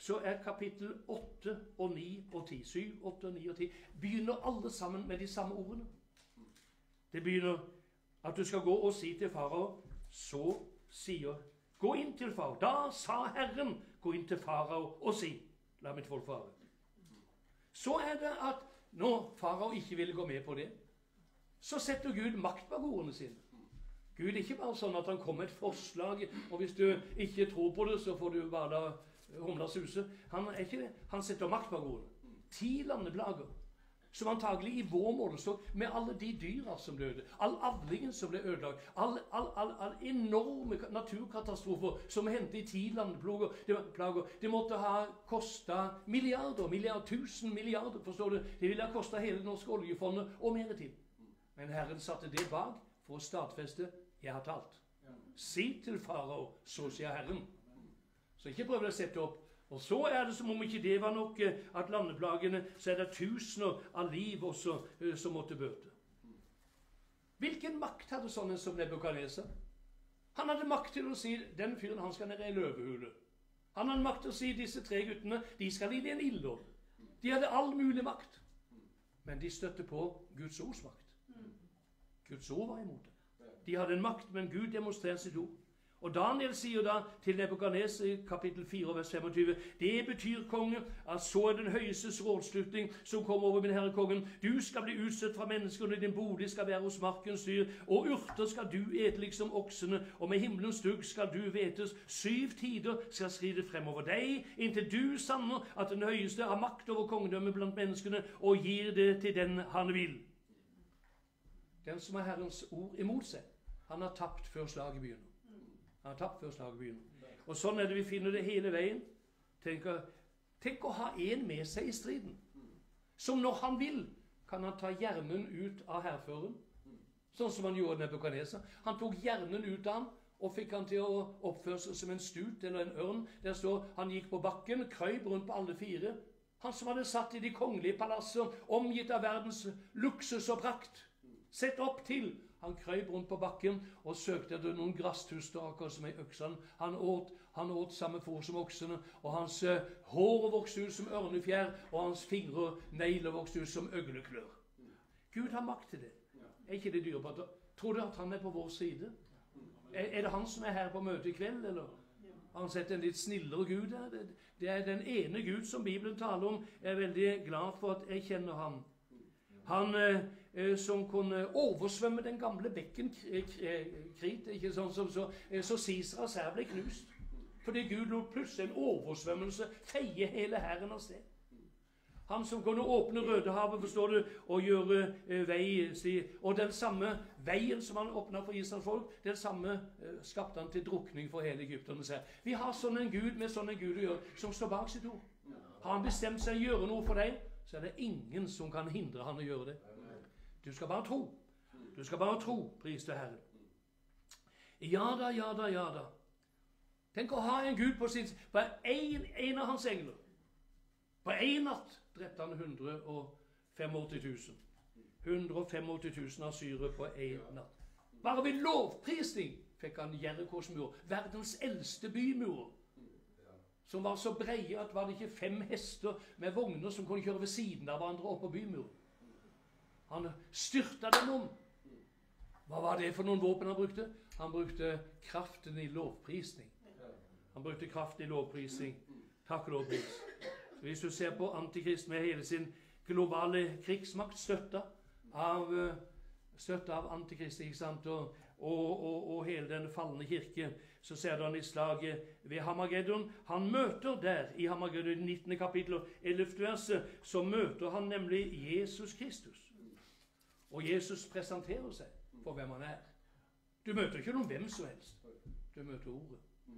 så er kapittel åtte og ni og ti, syv, åtte, ni og ti, begynner alle sammen med de samme ordene. Det begynner at du skal gå og si til farao, så sier, gå inn til farao. Da sa Herren, gå inn til farao og si, la mitt folk fare. Så er det at når farao ikke ville gå med på det, så setter Gud makt bak ordene sine. Gud er ikke bare sånn at han kommer med et forslag, og hvis du ikke tror på det, så får du bare da humla suse. Han er ikke det. Han setter makt bak ordene. Ti landeplager, som antagelig i vår målestokk, med alle de dyra som døde, all avlingen som ble ødelagt, all, all, all, all enorme naturkatastrofer som hendte i ti landeplager. Det, det måtte ha kostet milliarder, milliarder, tusen milliarder, forstår du? Det ville ha kostet hele det norske oljefondet og mer til. Men Herren satte det bak for å stadfeste, jeg har talt. Si til farao, så sier Herren. Så ikke prøv å sette opp. Og så er det som om ikke det var nok at landeplagene, så er det tusener av liv også som måtte bøte. Hvilken makt hadde sånn en som Nebukadneser? Han hadde makt til å si, den fyren han skal ned i løvehule. Han hadde makt til å si, disse tre guttene, de skal inn i en ildovn. De hadde all mulig makt. Men de støtte på Guds ords makt. Guds ord var imot det. De hadde en makt, men Gud demonstrerte sitt ord. Og Daniel sier da til Nebukadneser i kapittel fire, vers femogtyve, det betyr, konge, at så er den høyestes rådslutning som kommer over min herre kongen. Du skal bli utstøtt fra menneskene, din bolig skal være hos markens dyr, og urter skal du ete liksom oksene, og med himmelens dugg skal du vetes. Syv tider skal skride frem over deg, inntil du sanner at den høyeste har makt over kongedømmet blant menneskene, og gir det til den han vil. Den som har Herrens ord imot seg, han har tapt før slaget begynner. Han har tapt før slaget begynner. Og sånn er det vi finner det hele veien. Tenk, tenk å ha en med seg i striden. Som når han vil, kan han ta hjernen ut av hærføren. Sånn som han gjorde Nebukadneser. Han tok hjernen ut av han, og fikk han til å oppføre seg som en stut eller en ørn. Der står, han gikk på bakken, krøyp rundt på alle fire. Han som hadde satt i de kongelige palasser, omgitt av verdens luksus og prakt. Sett opp til. Han krøyp rundt på bakken og søkte etter noen grasstuster som i øksene. Han åt, han åt samme fôr som oksene, og hans uh, hår vokste ut som ørnefjær, og hans fingre negler vokste ut som øgleklør. Gud har makt til det. Er ikke det dyrebart? Tror du at han er på vår side? Er, er det han som er her på møte i kveld, eller? Har han sett en litt snillere Gud her? Det, det er den ene Gud som Bibelen taler om. Jeg er veldig glad for at jeg kjenner han. Han eh, som kunne oversvømme den gamle bekken Krit, ikke sånn som så, så Sisras her ble knust. Fordi Gud lot plutselig en oversvømmelse feie hele hæren av sted. Han som kunne åpne Rødehavet, forstår du, og gjøre eh, vei, si, og den samme veien som han åpnet for Israels folk, den samme eh, skapte han til drukning for hele Egypterne. Vi har sånn en Gud med sånn en Gud å gjøre, som står bak sitt ord. Har han bestemt seg å gjøre noe for deg, så er det ingen som kan hindre han å gjøre det. Du skal bare tro. Du skal bare tro, pris til Herren. Ja da, ja da, ja da. Tenk å ha en Gud på sin... På en, en av hans engler. På en natt drepte han hundre og femogåtti tusen. hundre og femogåtti tusen assyrer på en natt. Bare ved lovprisning fikk han Jerikos mur, verdens eldste bymur, som var så breie at var det ikke fem hester med vogner som kunne kjøre ved siden av hverandre opp på bymuren. Han styrta dem om. Hva var det for noen våpen han brukte? Han brukte kraften i lovprisning. Han brukte kraften i lovprisning. Takk og lovpris. Så hvis du ser på Antikrist med hele sin globale krigsmakt, støtta av, støtta av Antikrist, ikke sant? Og, og, og, og hele den fallende kirke, så ser du han i slaget ved Hamageddon. Han møter der i Hamageddon nittende kapittel, ellevte verset, så møter han nemlig Jesus Kristus. Og Jesus presenterer seg for hvem han er. Du møter ikke noen hvem som helst. Du møter ordet.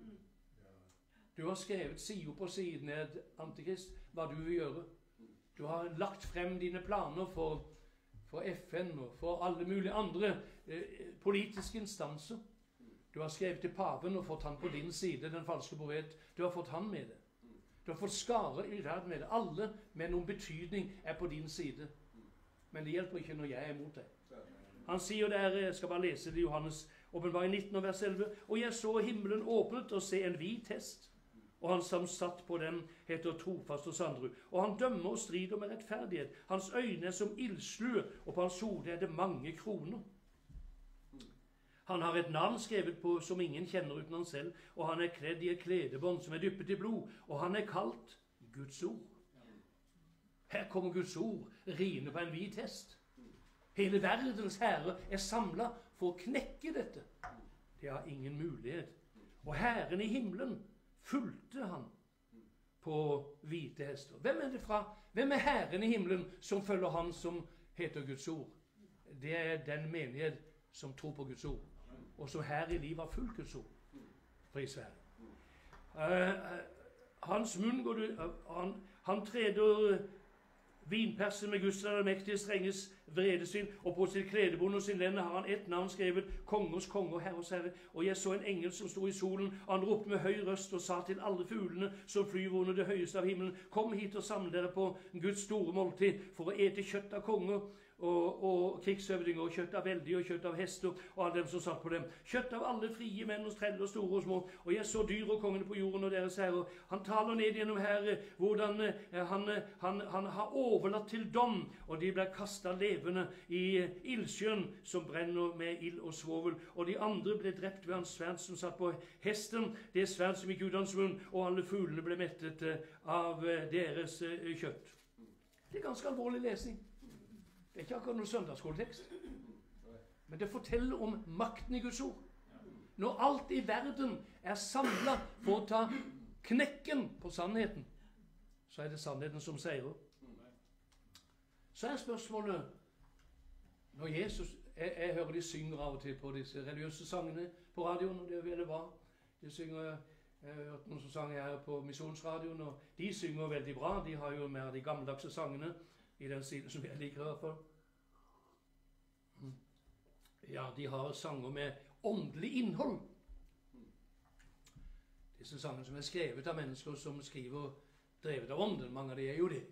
Du har skrevet side på side ned, Antikrist, hva du vil gjøre. Du har lagt frem dine planer for, for F N og for alle mulige andre eh, politiske instanser. Du har skrevet til paven og fått han på din side, den falske profet. Du har fått han med det. Du har fått skare i rad med det. Alle med noen betydning er på din side. Men det hjelper ikke når jeg er imot deg. Han sier der, jeg skal bare lese det i Johannes åpenbaring nitten vers elleve, og jeg så himmelen åpnet og se en hvit hest, og han som satt på dem, heter Trofast og Sandru. Og han dømmer og strider med rettferdighet. Hans øyne er som ildslue, og på hans hode er det mange kroner. Han har et navn skrevet på som ingen kjenner uten han selv, og han er kledd i et kledebånd som er dyppet i blod, og han er kalt Guds ord. Her kommer Guds ord, riende på en hvit hest. Hele verdens herre er samlet for å knekke dette. Det har ingen mulighet. Og Herren i himmelen fulgte han på hvite hester. Hvem er det fra? Hvem er Herren i himmelen som følger han som heter Guds ord? Det er den menighet som tror på Guds ord, og som her i livet har fulgt Guds ord. Pris være. Uh, hans munn går du, uh, han, han treder vinpersen med Guds allmektige strenges vredesyn, og på sitt kledebånd og sin lende har han ett navn skrevet, Kongers konge og Herres herre. Og jeg så en engel som stod i solen, og han ropte med høy røst og sa til alle fuglene som flyver under det høyeste av himmelen, kom hit og samle dere på Guds store måltid for å ete kjøtt av konger og, og krigshøvdinger, og kjøtt av veldige, og kjøtt av hester, og alle dem som satt på dem. Kjøtt av alle frie menn og streller, store og små. Og jeg så dyr og kongene på jorden og deres herrer. Han taler ned gjennom her hvordan han, han, han har overlatt til dom, og de blir kastet levende i ildsjøen som brenner med ild og svovel. Og de andre ble drept ved hans sverd som satt på hesten, det sverd som gikk ut av hans munn, og alle fuglene ble mettet av deres kjøtt. Det er ganske alvorlig lesning. Det er ikke akkurat noen søndagsskoletekst, men det forteller om makten i Guds ord. Når alt i verden er samlet for å ta knekken på sannheten, så er det sannheten som seirer. Så er spørsmålet, når Jesus, jeg, jeg hører de synger av og til på disse religiøse sangene på radioen, og det er veldig bra. De synger, jeg har hørt noen som sanger her på Misjonsradioen, og de synger veldig bra. De har jo mer de gammeldagse sangene, i den siden som jeg liker i hvert fall. Ja, de har sanger med åndelig innhold. Disse sangene som er skrevet av mennesker som skriver drevet av ånden, mange av de er jo det.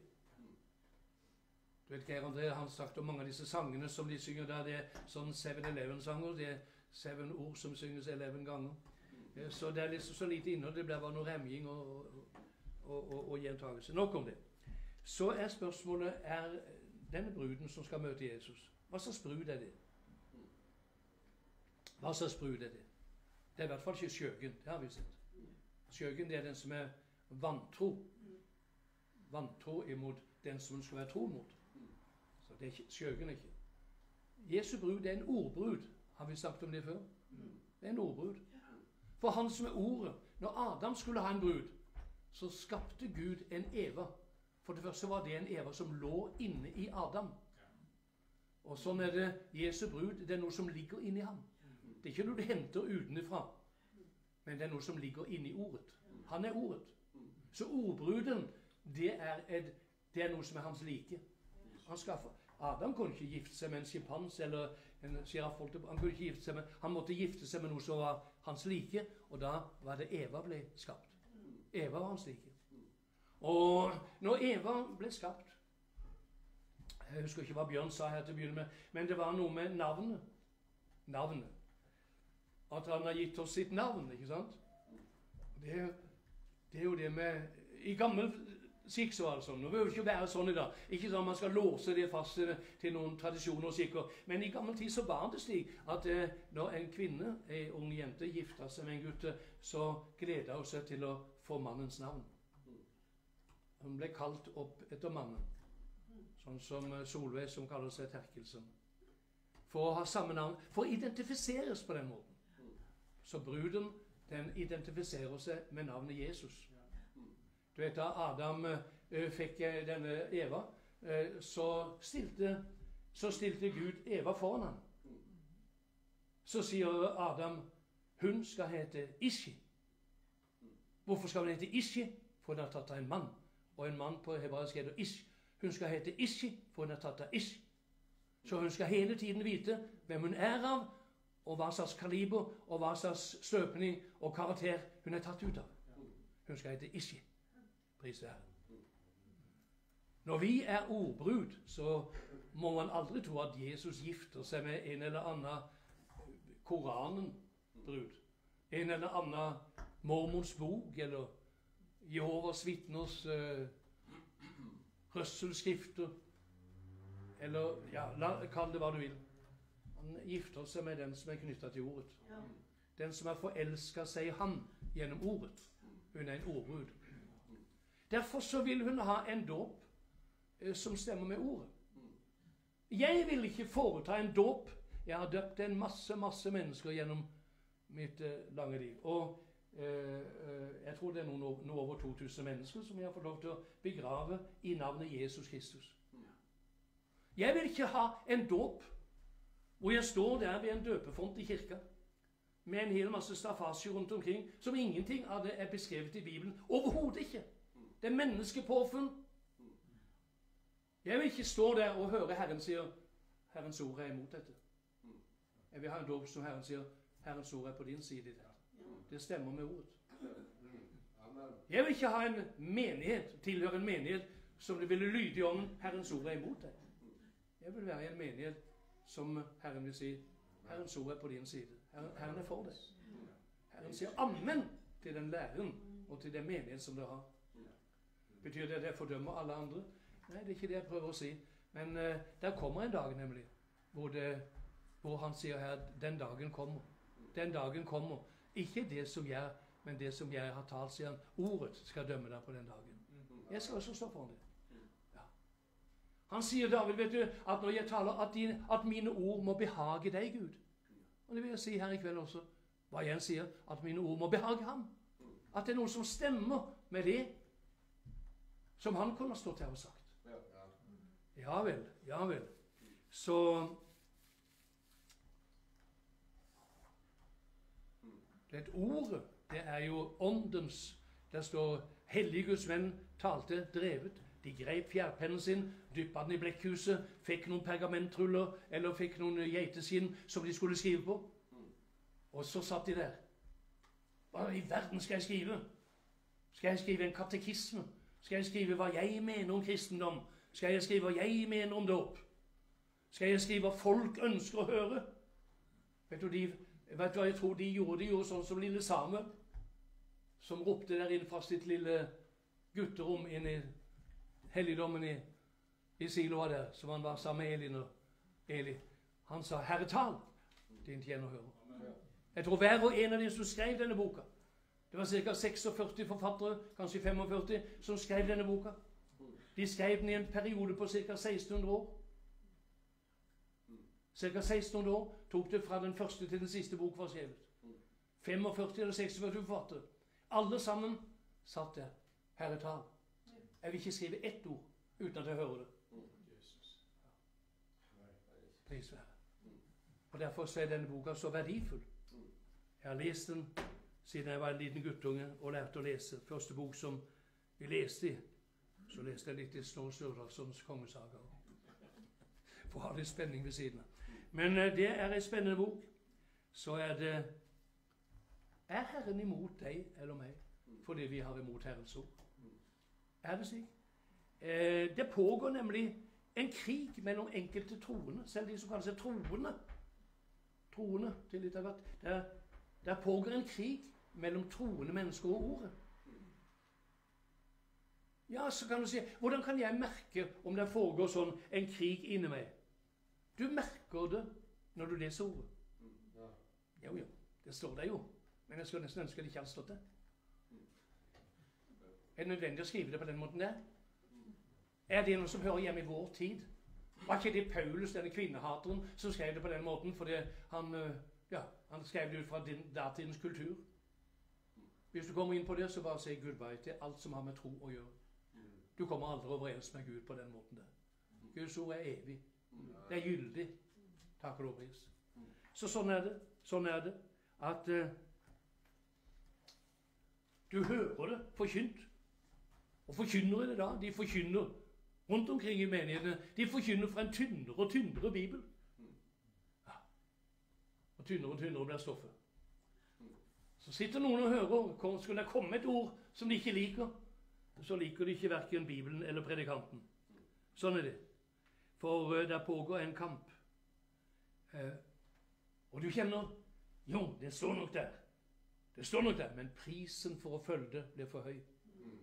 Du vet, Geir André, han har sagt om mange av disse sangene som de synger der, det er sånn seven eleven sanger, det er seven ord som synges eleven ganger. Så det er liksom så lite innhold, det blir bare noe remging og, og, og, og, og gjentagelse. Nok om det. Så er spørsmålet, er denne bruden som skal møte Jesus, hva slags brud er det? Hva slags brud er det? Det er i hvert fall ikke skjøgen, det har vi sett. Skjøgen, det er den som er vantro. Vantro imot den som skal være tro mot. Så det er ikke, skjøgen ikke. Jesu brud er en ordbrud, har vi sagt om det før? Det er en ordbrud. For han som er ordet, når Adam skulle ha en brud, så skapte Gud en Eva. For det første var det en Eva som lå inne i Adam. Og sånn er det Jesu brud, det er noe som ligger inne i ham. Det er ikke noe du henter utenfra, men det er noe som ligger inne i ordet. Han er ordet. Så ordbruden, det er, et, det er noe som er hans like. Han skaffer, Adam kunne ikke gifte seg med en schimpans eller en sjiraff. Han kunne ikke gifte seg med, han måtte gifte seg med noe som var hans like, og da var det Eva ble skapt. Eva var hans like. Og når Eva ble skapt, jeg husker ikke hva Bjørn sa her til å begynne med, men det var noe med navnet. Navnet. At han har gitt oss sitt navn, ikke sant? Det er, det er jo det med, i gammel skikk så var det sånn, nå behøver det ikke være sånn i dag. Ikke sånn at man skal låse det fast til, til noen tradisjoner og skikker, men i gammel tid så var det slik at eh, når en kvinne, en ung jente, gifta seg med en gutte, så gleda hun seg til å få mannens navn. Hun ble kalt opp etter mannen, sånn som Solveig som kaller seg Terkelsen. For å ha samme navn, for å identifiseres på den måten. Så bruden, den identifiserer seg med navnet Jesus. Du vet da Adam uh, fikk denne Eva, uh, så, stilte, så stilte Gud Eva foran ham. Så sier Adam, hun skal hete Ishi. Hvorfor skal hun hete Ishi? For hun har tatt av en mann. Og en mann på hebraisk heter Ish. Hun skal hete Ishi, for hun er tatt av Ish. Så hun skal hele tiden vite hvem hun er av, og hva slags kaliber, og hva slags støpning og karakter hun er tatt ut av. Hun skal hete Ishi. Pris til Herren. Når vi er ordbrud, så må man aldri tro at Jesus gifter seg med en eller annen Koranen-brud. En eller annen mormons bok, eller Jehovas vitners uh, røsselskrifter, eller ja, la, kall det hva du vil. Han gifter seg med den som er knyttet til ordet. Ja. Den som er forelsket seg i han gjennom ordet. Hun er en ordbrud. Derfor så vil hun ha en dåp uh, som stemmer med ordet. Jeg vil ikke foreta en dåp. Jeg har døpt en masse, masse mennesker gjennom mitt uh, lange liv. Og uh, uh, jeg tror det er noen, noe over to tusen mennesker som jeg har fått lov til å begrave i navnet Jesus Kristus. Jeg vil ikke ha en dåp hvor jeg står der ved en døpefont i kirka med en hel masse staffasjer rundt omkring, som ingenting av det er beskrevet i Bibelen. Overhodet ikke. Det er menneskepåfunn. Jeg vil ikke stå der og høre Herren sier, Herrens ord er imot dette. Jeg vil ha en dåp som Herren sier, Herrens ord er på din side i det. Det stemmer med ordet. Jeg vil ikke ha en menighet, tilhøre en menighet, som det ville lyde i ånden, Herrens ord er imot deg. Jeg vil være i en menighet som Herren vil si, Herrens ord er på din side. Herren, Herren er for deg. Herren sier amen til den læren og til den menighet som dere har. Betyr det at jeg fordømmer alle andre? Nei, det er ikke det jeg prøver å si. Men uh, der kommer en dag nemlig, hvor, det, hvor han sier her, den dagen kommer. Den dagen kommer. Ikke det som jeg, men det som jeg har talt, sier han. Ordet skal dømme deg på den dagen. Jeg skal også stå for det. Ja. Han sier, David, vet du, at når jeg taler, at, din, at mine ord må behage deg, Gud. Og det vil jeg si her i kveld også, hva jeg sier, at mine ord må behage ham. At det er noe som stemmer med det som han kunne stått her og sagt. Ja vel, ja vel. Så det ordet, det er jo åndens. Der står hellige Guds venn talte drevet. De grep fjærpennen sin, dyppet den i blekkhuset, fikk noen pergamentruller, eller fikk noen geiteskinn som de skulle skrive på. Og så satt de der. Hva i verden skal jeg skrive? Skal jeg skrive en katekisme? Skal jeg skrive hva jeg mener om kristendom? Skal jeg skrive hva jeg mener om dåp? Skal jeg skrive hva folk ønsker å høre? Vet du, de, vet du hva jeg tror de gjorde? De gjorde sånn som lille Samuel, som ropte der inn fra sitt lille gutterom inn i helligdommen i, i Siloa der, som han var sammen med Elin og Eli. Han sa, Herre, tal, din tjener hører. Jeg tror hver og en av de som skrev denne boka, det var ca. seksogførti forfattere, kanskje femogførti, som skrev denne boka. De skrev den i en periode på ca. seksten hundre år. Ca. seksten hundre år tok det fra den første til den siste bok var skrevet. femogførti eller seksogførti forfattere. Alle sammen satt der. Herre, tal. Jeg vil ikke skrive ett ord uten at jeg hører det. Pris være. Og derfor så er denne boka så verdifull. Jeg har lest den siden jeg var en liten guttunge og lærte å lese. Første bok som vi leste i, så leste jeg litt i Snorre Sturlasons kongesager. For å ha litt spenning ved siden av. Men uh, det er en spennende bok. Så er det, er Herren imot deg eller meg fordi vi har imot Herrens ord? Er det slik? Eh, det pågår nemlig en krig mellom enkelte troende, selv de som kaller seg troende. Troende til litt av hvert. Der, der pågår en krig mellom troende mennesker og ordet. Ja, så kan du si, hvordan kan jeg merke om det foregår sånn en krig inni meg? Du merker det når du leser ordet. Jo, jo, det står der jo. Men jeg skulle nesten ønske det ikke hadde stått der. Er det nødvendig å skrive det på den måten der? Er det noe som hører hjemme i vår tid? Var ikke det Paulus, denne kvinnehateren, som skrev det på den måten, fordi han, ja, han skrev det ut fra din, datidens kultur? Hvis du kommer inn på det, så bare si goodbye til alt som har med tro å gjøre. Du kommer aldri overens med Gud på den måten der. Guds ord er evig. Det er gyldig. Takk og lovpris. Så sånn er det. Sånn er det at uh, du hører det forkynt. Og forkynnere det da, de forkynner rundt omkring i menighetene. De forkynner fra en tynnere og tynnere Bibel. Ja. Og tynnere og tynnere blir stoffet. Så sitter noen og hører, skulle det komme et ord som de ikke liker, så liker de ikke hverken Bibelen eller predikanten. Sånn er det. For uh, der pågår en kamp. Uh, og du kjenner, jo, det står nok der. Det står nok der, men prisen for å følge det blir for høy.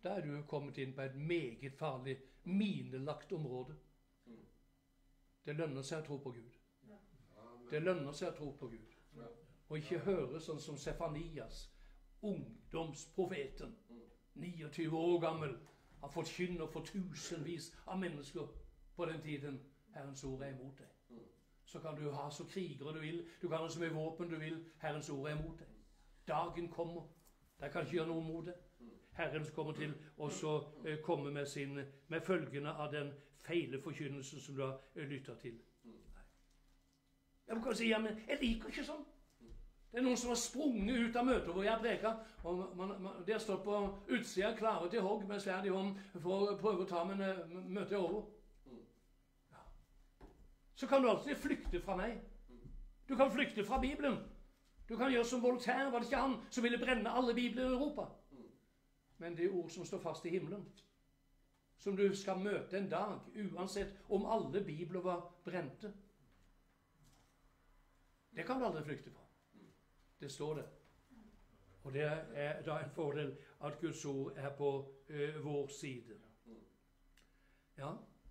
da er du kommet inn på et meget farlig, minelagt område. Det lønner seg å tro på Gud. Det lønner seg å tro på Gud. Og ikke høre sånn som Sefanias, ungdomsprofeten, niogtyve år gammel, har forkynner for tusenvis av mennesker på den tiden. Herrens ord er imot deg. Så kan du ha så krigere du vil, du kan ha så mye våpen du vil, Herrens ord er imot deg. Dagen kommer, der kan ikke gjøre noe mot det. Herren kommer til å eh, komme med, sin, med følgene av den feile forkynnelsen som du har eh, lyttet til. Jeg kan si, ja, men jeg liker ikke sånn. Det er noen som har sprunget ut av møter hvor jeg har preket, og man, man, de har stått på utsida klare til hogg med sverd i hånd for å prøve å ta med møtet over. Ja. Så kan du alltid flykte fra meg. Du kan flykte fra Bibelen. Du kan gjøre som Voltaire, var det ikke han som ville brenne alle bibler i Europa? Men det er ord som står fast i himmelen, som du skal møte en dag, uansett om alle bibler var brente. Det kan du aldri flykte fra. Det står det. Og det er da en fordel at Guds ord er på ø, vår side. Ja.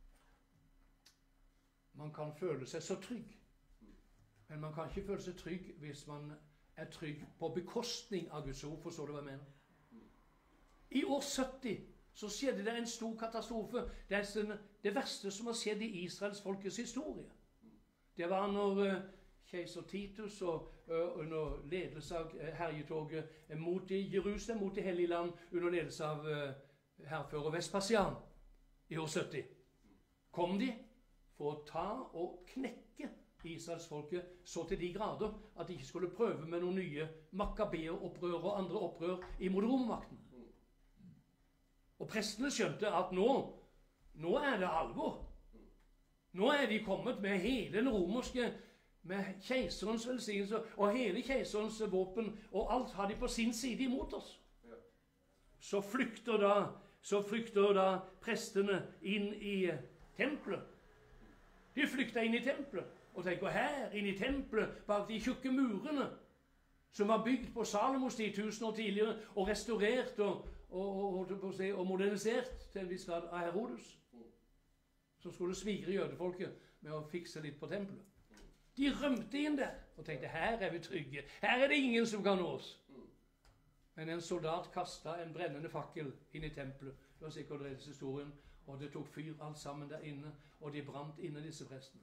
Man kan føle seg så trygg. Men man kan ikke føle seg trygg hvis man er trygg på bekostning av Guds ord. Forstår du hva jeg mener? I år sytti så skjedde det en stor katastrofe. Det er sånn, det verste som har skjedd i Israels folkets historie. Det var når uh, keiser Titus og uh, under ledelse av uh, herjetoget uh, mot Jerusalem, mot det hellige land, under ledelse av uh, herfører Vespasian i år sytti, kom de for å ta og knekke Israelsfolket så til de grader at de ikke skulle prøve med noen nye Makkabeer-opprør og andre opprør imot Romermakten. Og prestene skjønte at nå, nå er det alvor. Nå er de kommet med hele den romerske, med keiserens velsignelse og hele keiserens våpen, og alt har de på sin side imot oss. Så flykter da, så flykter da prestene inn i tempelet. De flykter inn i tempelet, og tenker her, inn i tempelet, bak de tjukke murene, som var bygd på Salomos tid tusen år tidligere, og restaurert og Og, og, og, og modernisert til en viss grad av Herodes, som skulle svigre jødefolket med å fikse litt på tempelet. De rømte inn der og tenkte her er vi trygge, her er det ingen som kan nå oss. Men en soldat kastet en brennende fakkel inn i tempelet. Det var sikkert deres historien, og det tok fyr alt sammen der inne, og de brant inne disse prestene.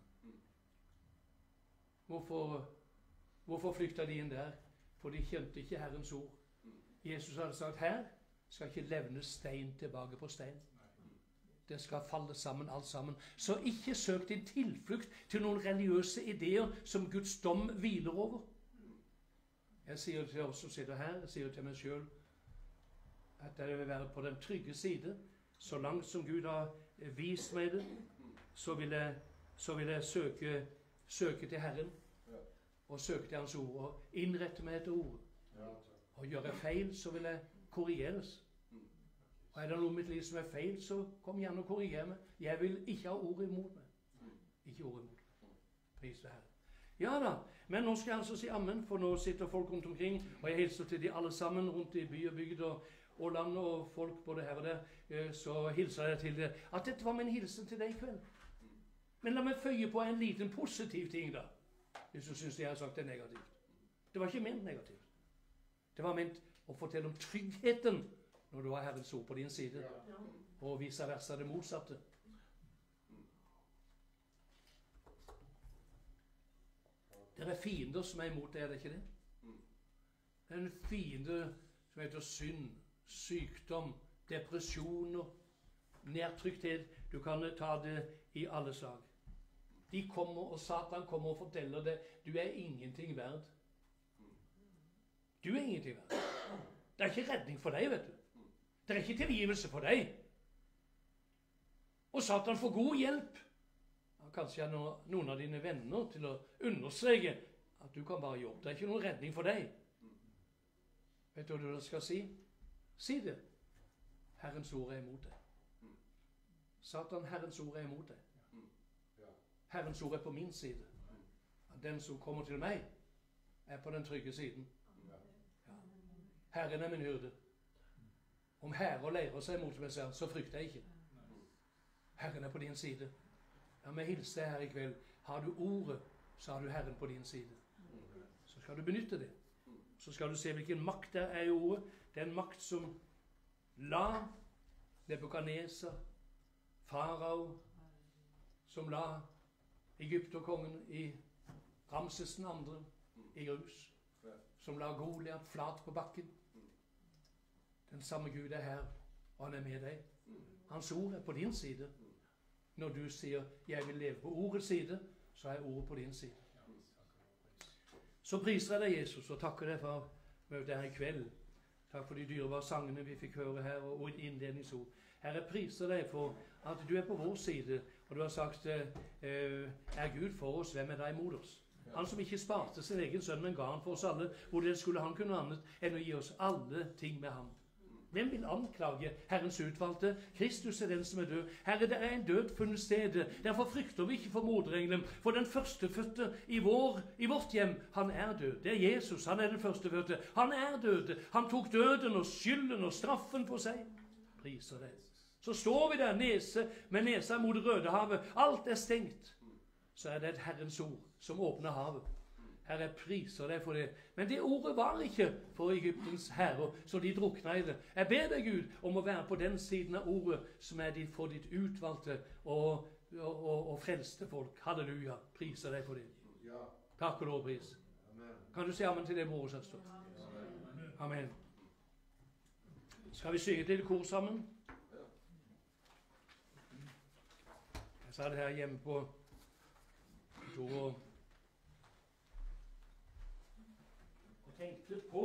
Hvorfor, hvorfor flykta de inn der? For de kjente ikke Herrens ord. Jesus hadde sagt her skal ikke levne stein tilbake på stein. Det skal falle sammen alt sammen. Så ikke søk din tilflukt til noen religiøse ideer som Guds dom hviler over. Jeg sier til oss som sitter her, jeg sier til meg selv, at jeg vil være på den trygge side. Så langt som Gud har vist meg det, så vil jeg, så vil jeg søke, søke til Herren, og søke til Hans ord, og innrette meg etter ordet. Og gjør jeg feil, så vil jeg korrigeres. Og er det noe i mitt liv som er feil, så kom gjerne og korrigere meg. Jeg vil ikke ha ordet imot meg. Ikke ordet imot meg. Pris til Herren. Ja da, men nå skal jeg altså si amen, for nå sitter folk rundt omkring, og jeg hilser til de alle sammen rundt i by og bygd og, og land og folk både her og der, så hilser jeg til det. At dette var min hilsen til deg i kveld. Men la meg føye på en liten positiv ting da, hvis du synes jeg har sagt det negativt. Det var ikke ment negativt. Det var ment å fortelle om tryggheten når du har Herrens ord på din side, og vice versa det motsatte. Det er fiender som er imot det, er det ikke det? Det er en fiende som heter synd, sykdom, depresjoner, nedtrykthet. Du kan ta det i alle slag. De kommer, og Satan kommer og forteller deg, du er ingenting verd. Du er ingenting verd. Det er ikke redning for deg, vet du. Det er ikke tilgivelse for deg. Og Satan får god hjelp. Ja, kanskje er noen av dine venner til å understreke at du kan bare jobbe. Det er ikke noen redning for deg. Vet du hva du skal si? Si det. Herrens ord er imot deg. Satan, Herrens ord er imot deg. Herrens ord er på min side. Den som kommer til meg, er på den trygge siden. Ja. Herren er min hyrde. Om hærer leirer seg mot meg, så frykter jeg ikke. Herren er på din side. Ja, men hilse deg her i kveld. Har du ordet, så har du Herren på din side. Så skal du benytte det. Så skal du se hvilken makt der er i ordet. Det er en makt som la Nebukadneser, farao, som la Egypterkongen i Ramses den andre i grus, som la Goliat flat på bakken. Den samme Gud er her, og han er med deg. Hans ord er på din side. Når du sier 'jeg vil leve på ordets side', så er ordet på din side. Så priser jeg deg, Jesus, og takker deg for møtet her i kveld. Takk for de dyrebare sangene vi fikk høre her, og innledningsord. Herre, priser deg for at du er på vår side, og du har sagt eh, 'er Gud for oss, hvem er da imot oss'? Han som ikke sparte sin egen sønn, men ga han for oss alle, hvor det skulle han kunne annet enn å gi oss alle ting med ham. Hvem vil anklage Herrens utvalgte? Kristus er den som er død. Herre, det er en død funnet sted. Derfor frykter vi ikke for moderengelen, for den førstefødte i, vår, i vårt hjem, han er død. Det er Jesus, han er den førstefødte. Han er død. Han tok døden og skylden og straffen på seg. Priser det. Så står vi der nese med nesa mot Rødehavet. Alt er stengt. Så er det et Herrens ord som åpner havet. Herre, priser deg for det. Men det ordet var ikke for Egyptens herrer, så de drukna i det. Jeg ber deg, Gud, om å være på den siden av ordet som er ditt, for ditt utvalgte og, og, og, og frelste folk. Halleluja. Priser deg for det. Takk og lovpris. Kan du si amen til det, bror og søster? Amen. Skal vi synge et lite kor sammen? Jeg sa det her hjemme på kontoret. Tenkte på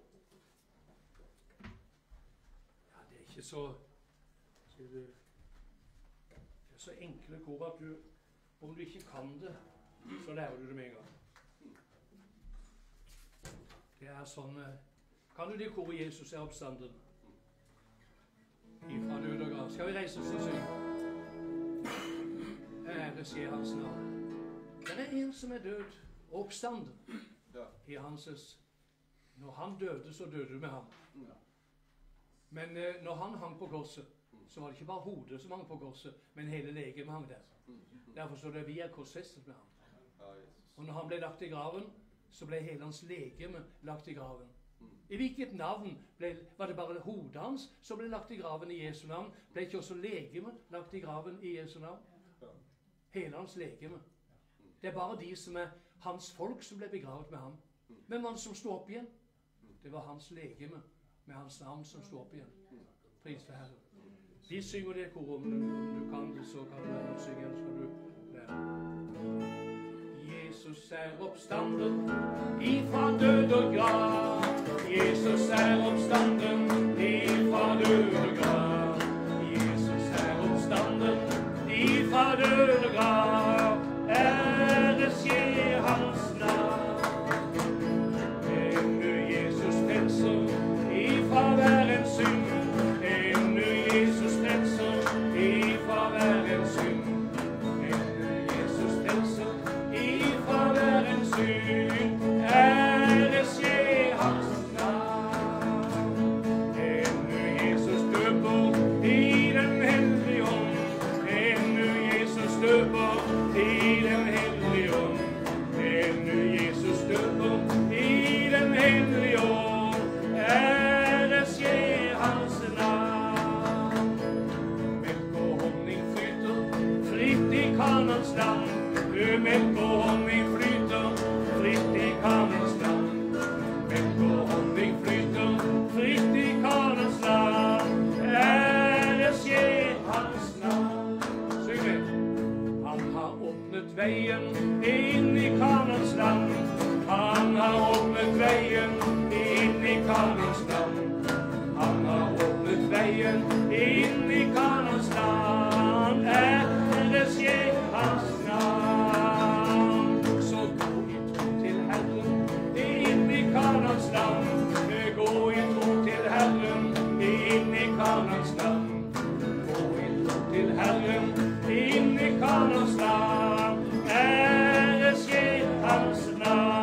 ja, det er ikke så det er så enkle kor at du, om du ikke kan det, så lærer du det med en gang. Det er sånn kan du det koret 'Jesus er oppstanden' ifra død og grav? Skal vi reise oss og synge? Ære skje hans navn. Det er en som er død og oppstanden i hanses. Når han døde, så døde du med ham. Men eh, når han hang på korset, så var det ikke bare hodet som hang på korset, men hele legemet hang der. Derfor så det vi er korsfestet med ham. Og når han ble lagt i graven, så ble hele hans legeme lagt i graven. I hvilket navn ble, var det bare hodet hans som ble lagt i graven i Jesu navn? Ble ikke også legemet lagt i graven i Jesu navn? Hele hans legeme. Det er bare de som er hans folk som ble begravet med ham. Men han som stod opp igjen, det var hans legeme med hans navn som stod opp igjen. Pris for Herren. Vi synger det koret, om du, om du kan det, så kan du være med å synge, eller skal du lære. Jesus er oppstanden ifra død og grav. Jesus er oppstanden ifra død og grav. Jesus er oppstanden ifra død og grav. Ære skje hans navn. Ifra hver en synd, ennå Jesus frelser, ifra hver en synd, ennå Jesus frelser, ifra hver en synd, ære skje hans navn. Ennå Jesus døper i den hellige ånd, ennå Jesus døper i den hellige ånd, ennå Jesus døper i den hellige ånd. Ære skje hans navn. Melk og honning flyter fritt i Kanans land. Melk og honning flyter fritt i Kanans land. Melk og honning flyter fritt i Kanans land. Ære skje hans navn. Syng det. Han har åpnet veien inn i Kanans land. Han har åpnet veien inn i Kanans land. Han har åpnet veien inn i Kanans land. Ære skje hans navn. Så gå i tro til Herren inn i Kanans land. Gå i tro til Herren inn i Kanans land. Gå i tro til Herren inn i Kanans land. Ære skje hans navn.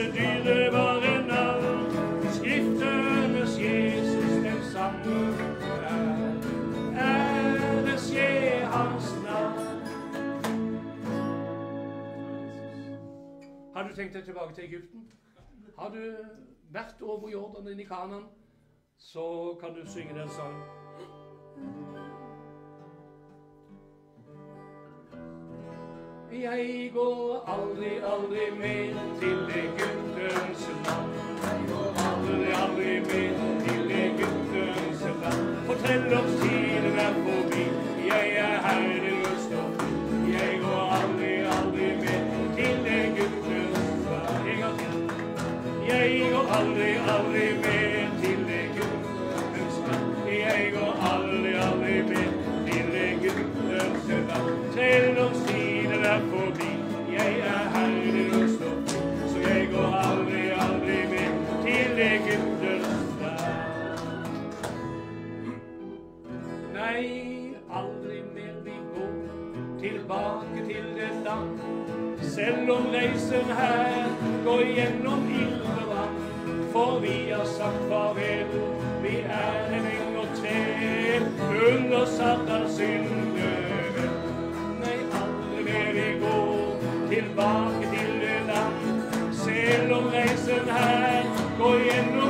dyrebare navn. Skriftenes Jesus den samme er. Ære skje hans navn. Har du tenkt deg tilbake til Egypten? Har du vært over Jordan inn i Kanaan, så kan du synge den sangen. Jeg går aldri, aldri mer til Egyptens land. Jeg går aldri, aldri mer til Egyptens land. Fortell om tiden er forbi, jeg er herreløs og fri. Jeg går aldri, aldri mer til Egyptens land. En gang til. Jeg går aldri, aldri mer til Egyptens land. Jeg går aldri, aldri mer til Egyptens land. Selv om tiden er forbi, jeg er herreløs og fri. Så jeg går aldri, aldri mer til Egyptens land. Nei, aldri mer vi går tilbake til det land. Selv om reisen her går gjennom ild og vann, for vi har sagt farvel, vi er en eng og tre, under Satans synder. Nei, aldri mer vi går tilbake til det land, selv om reisen her går gjennom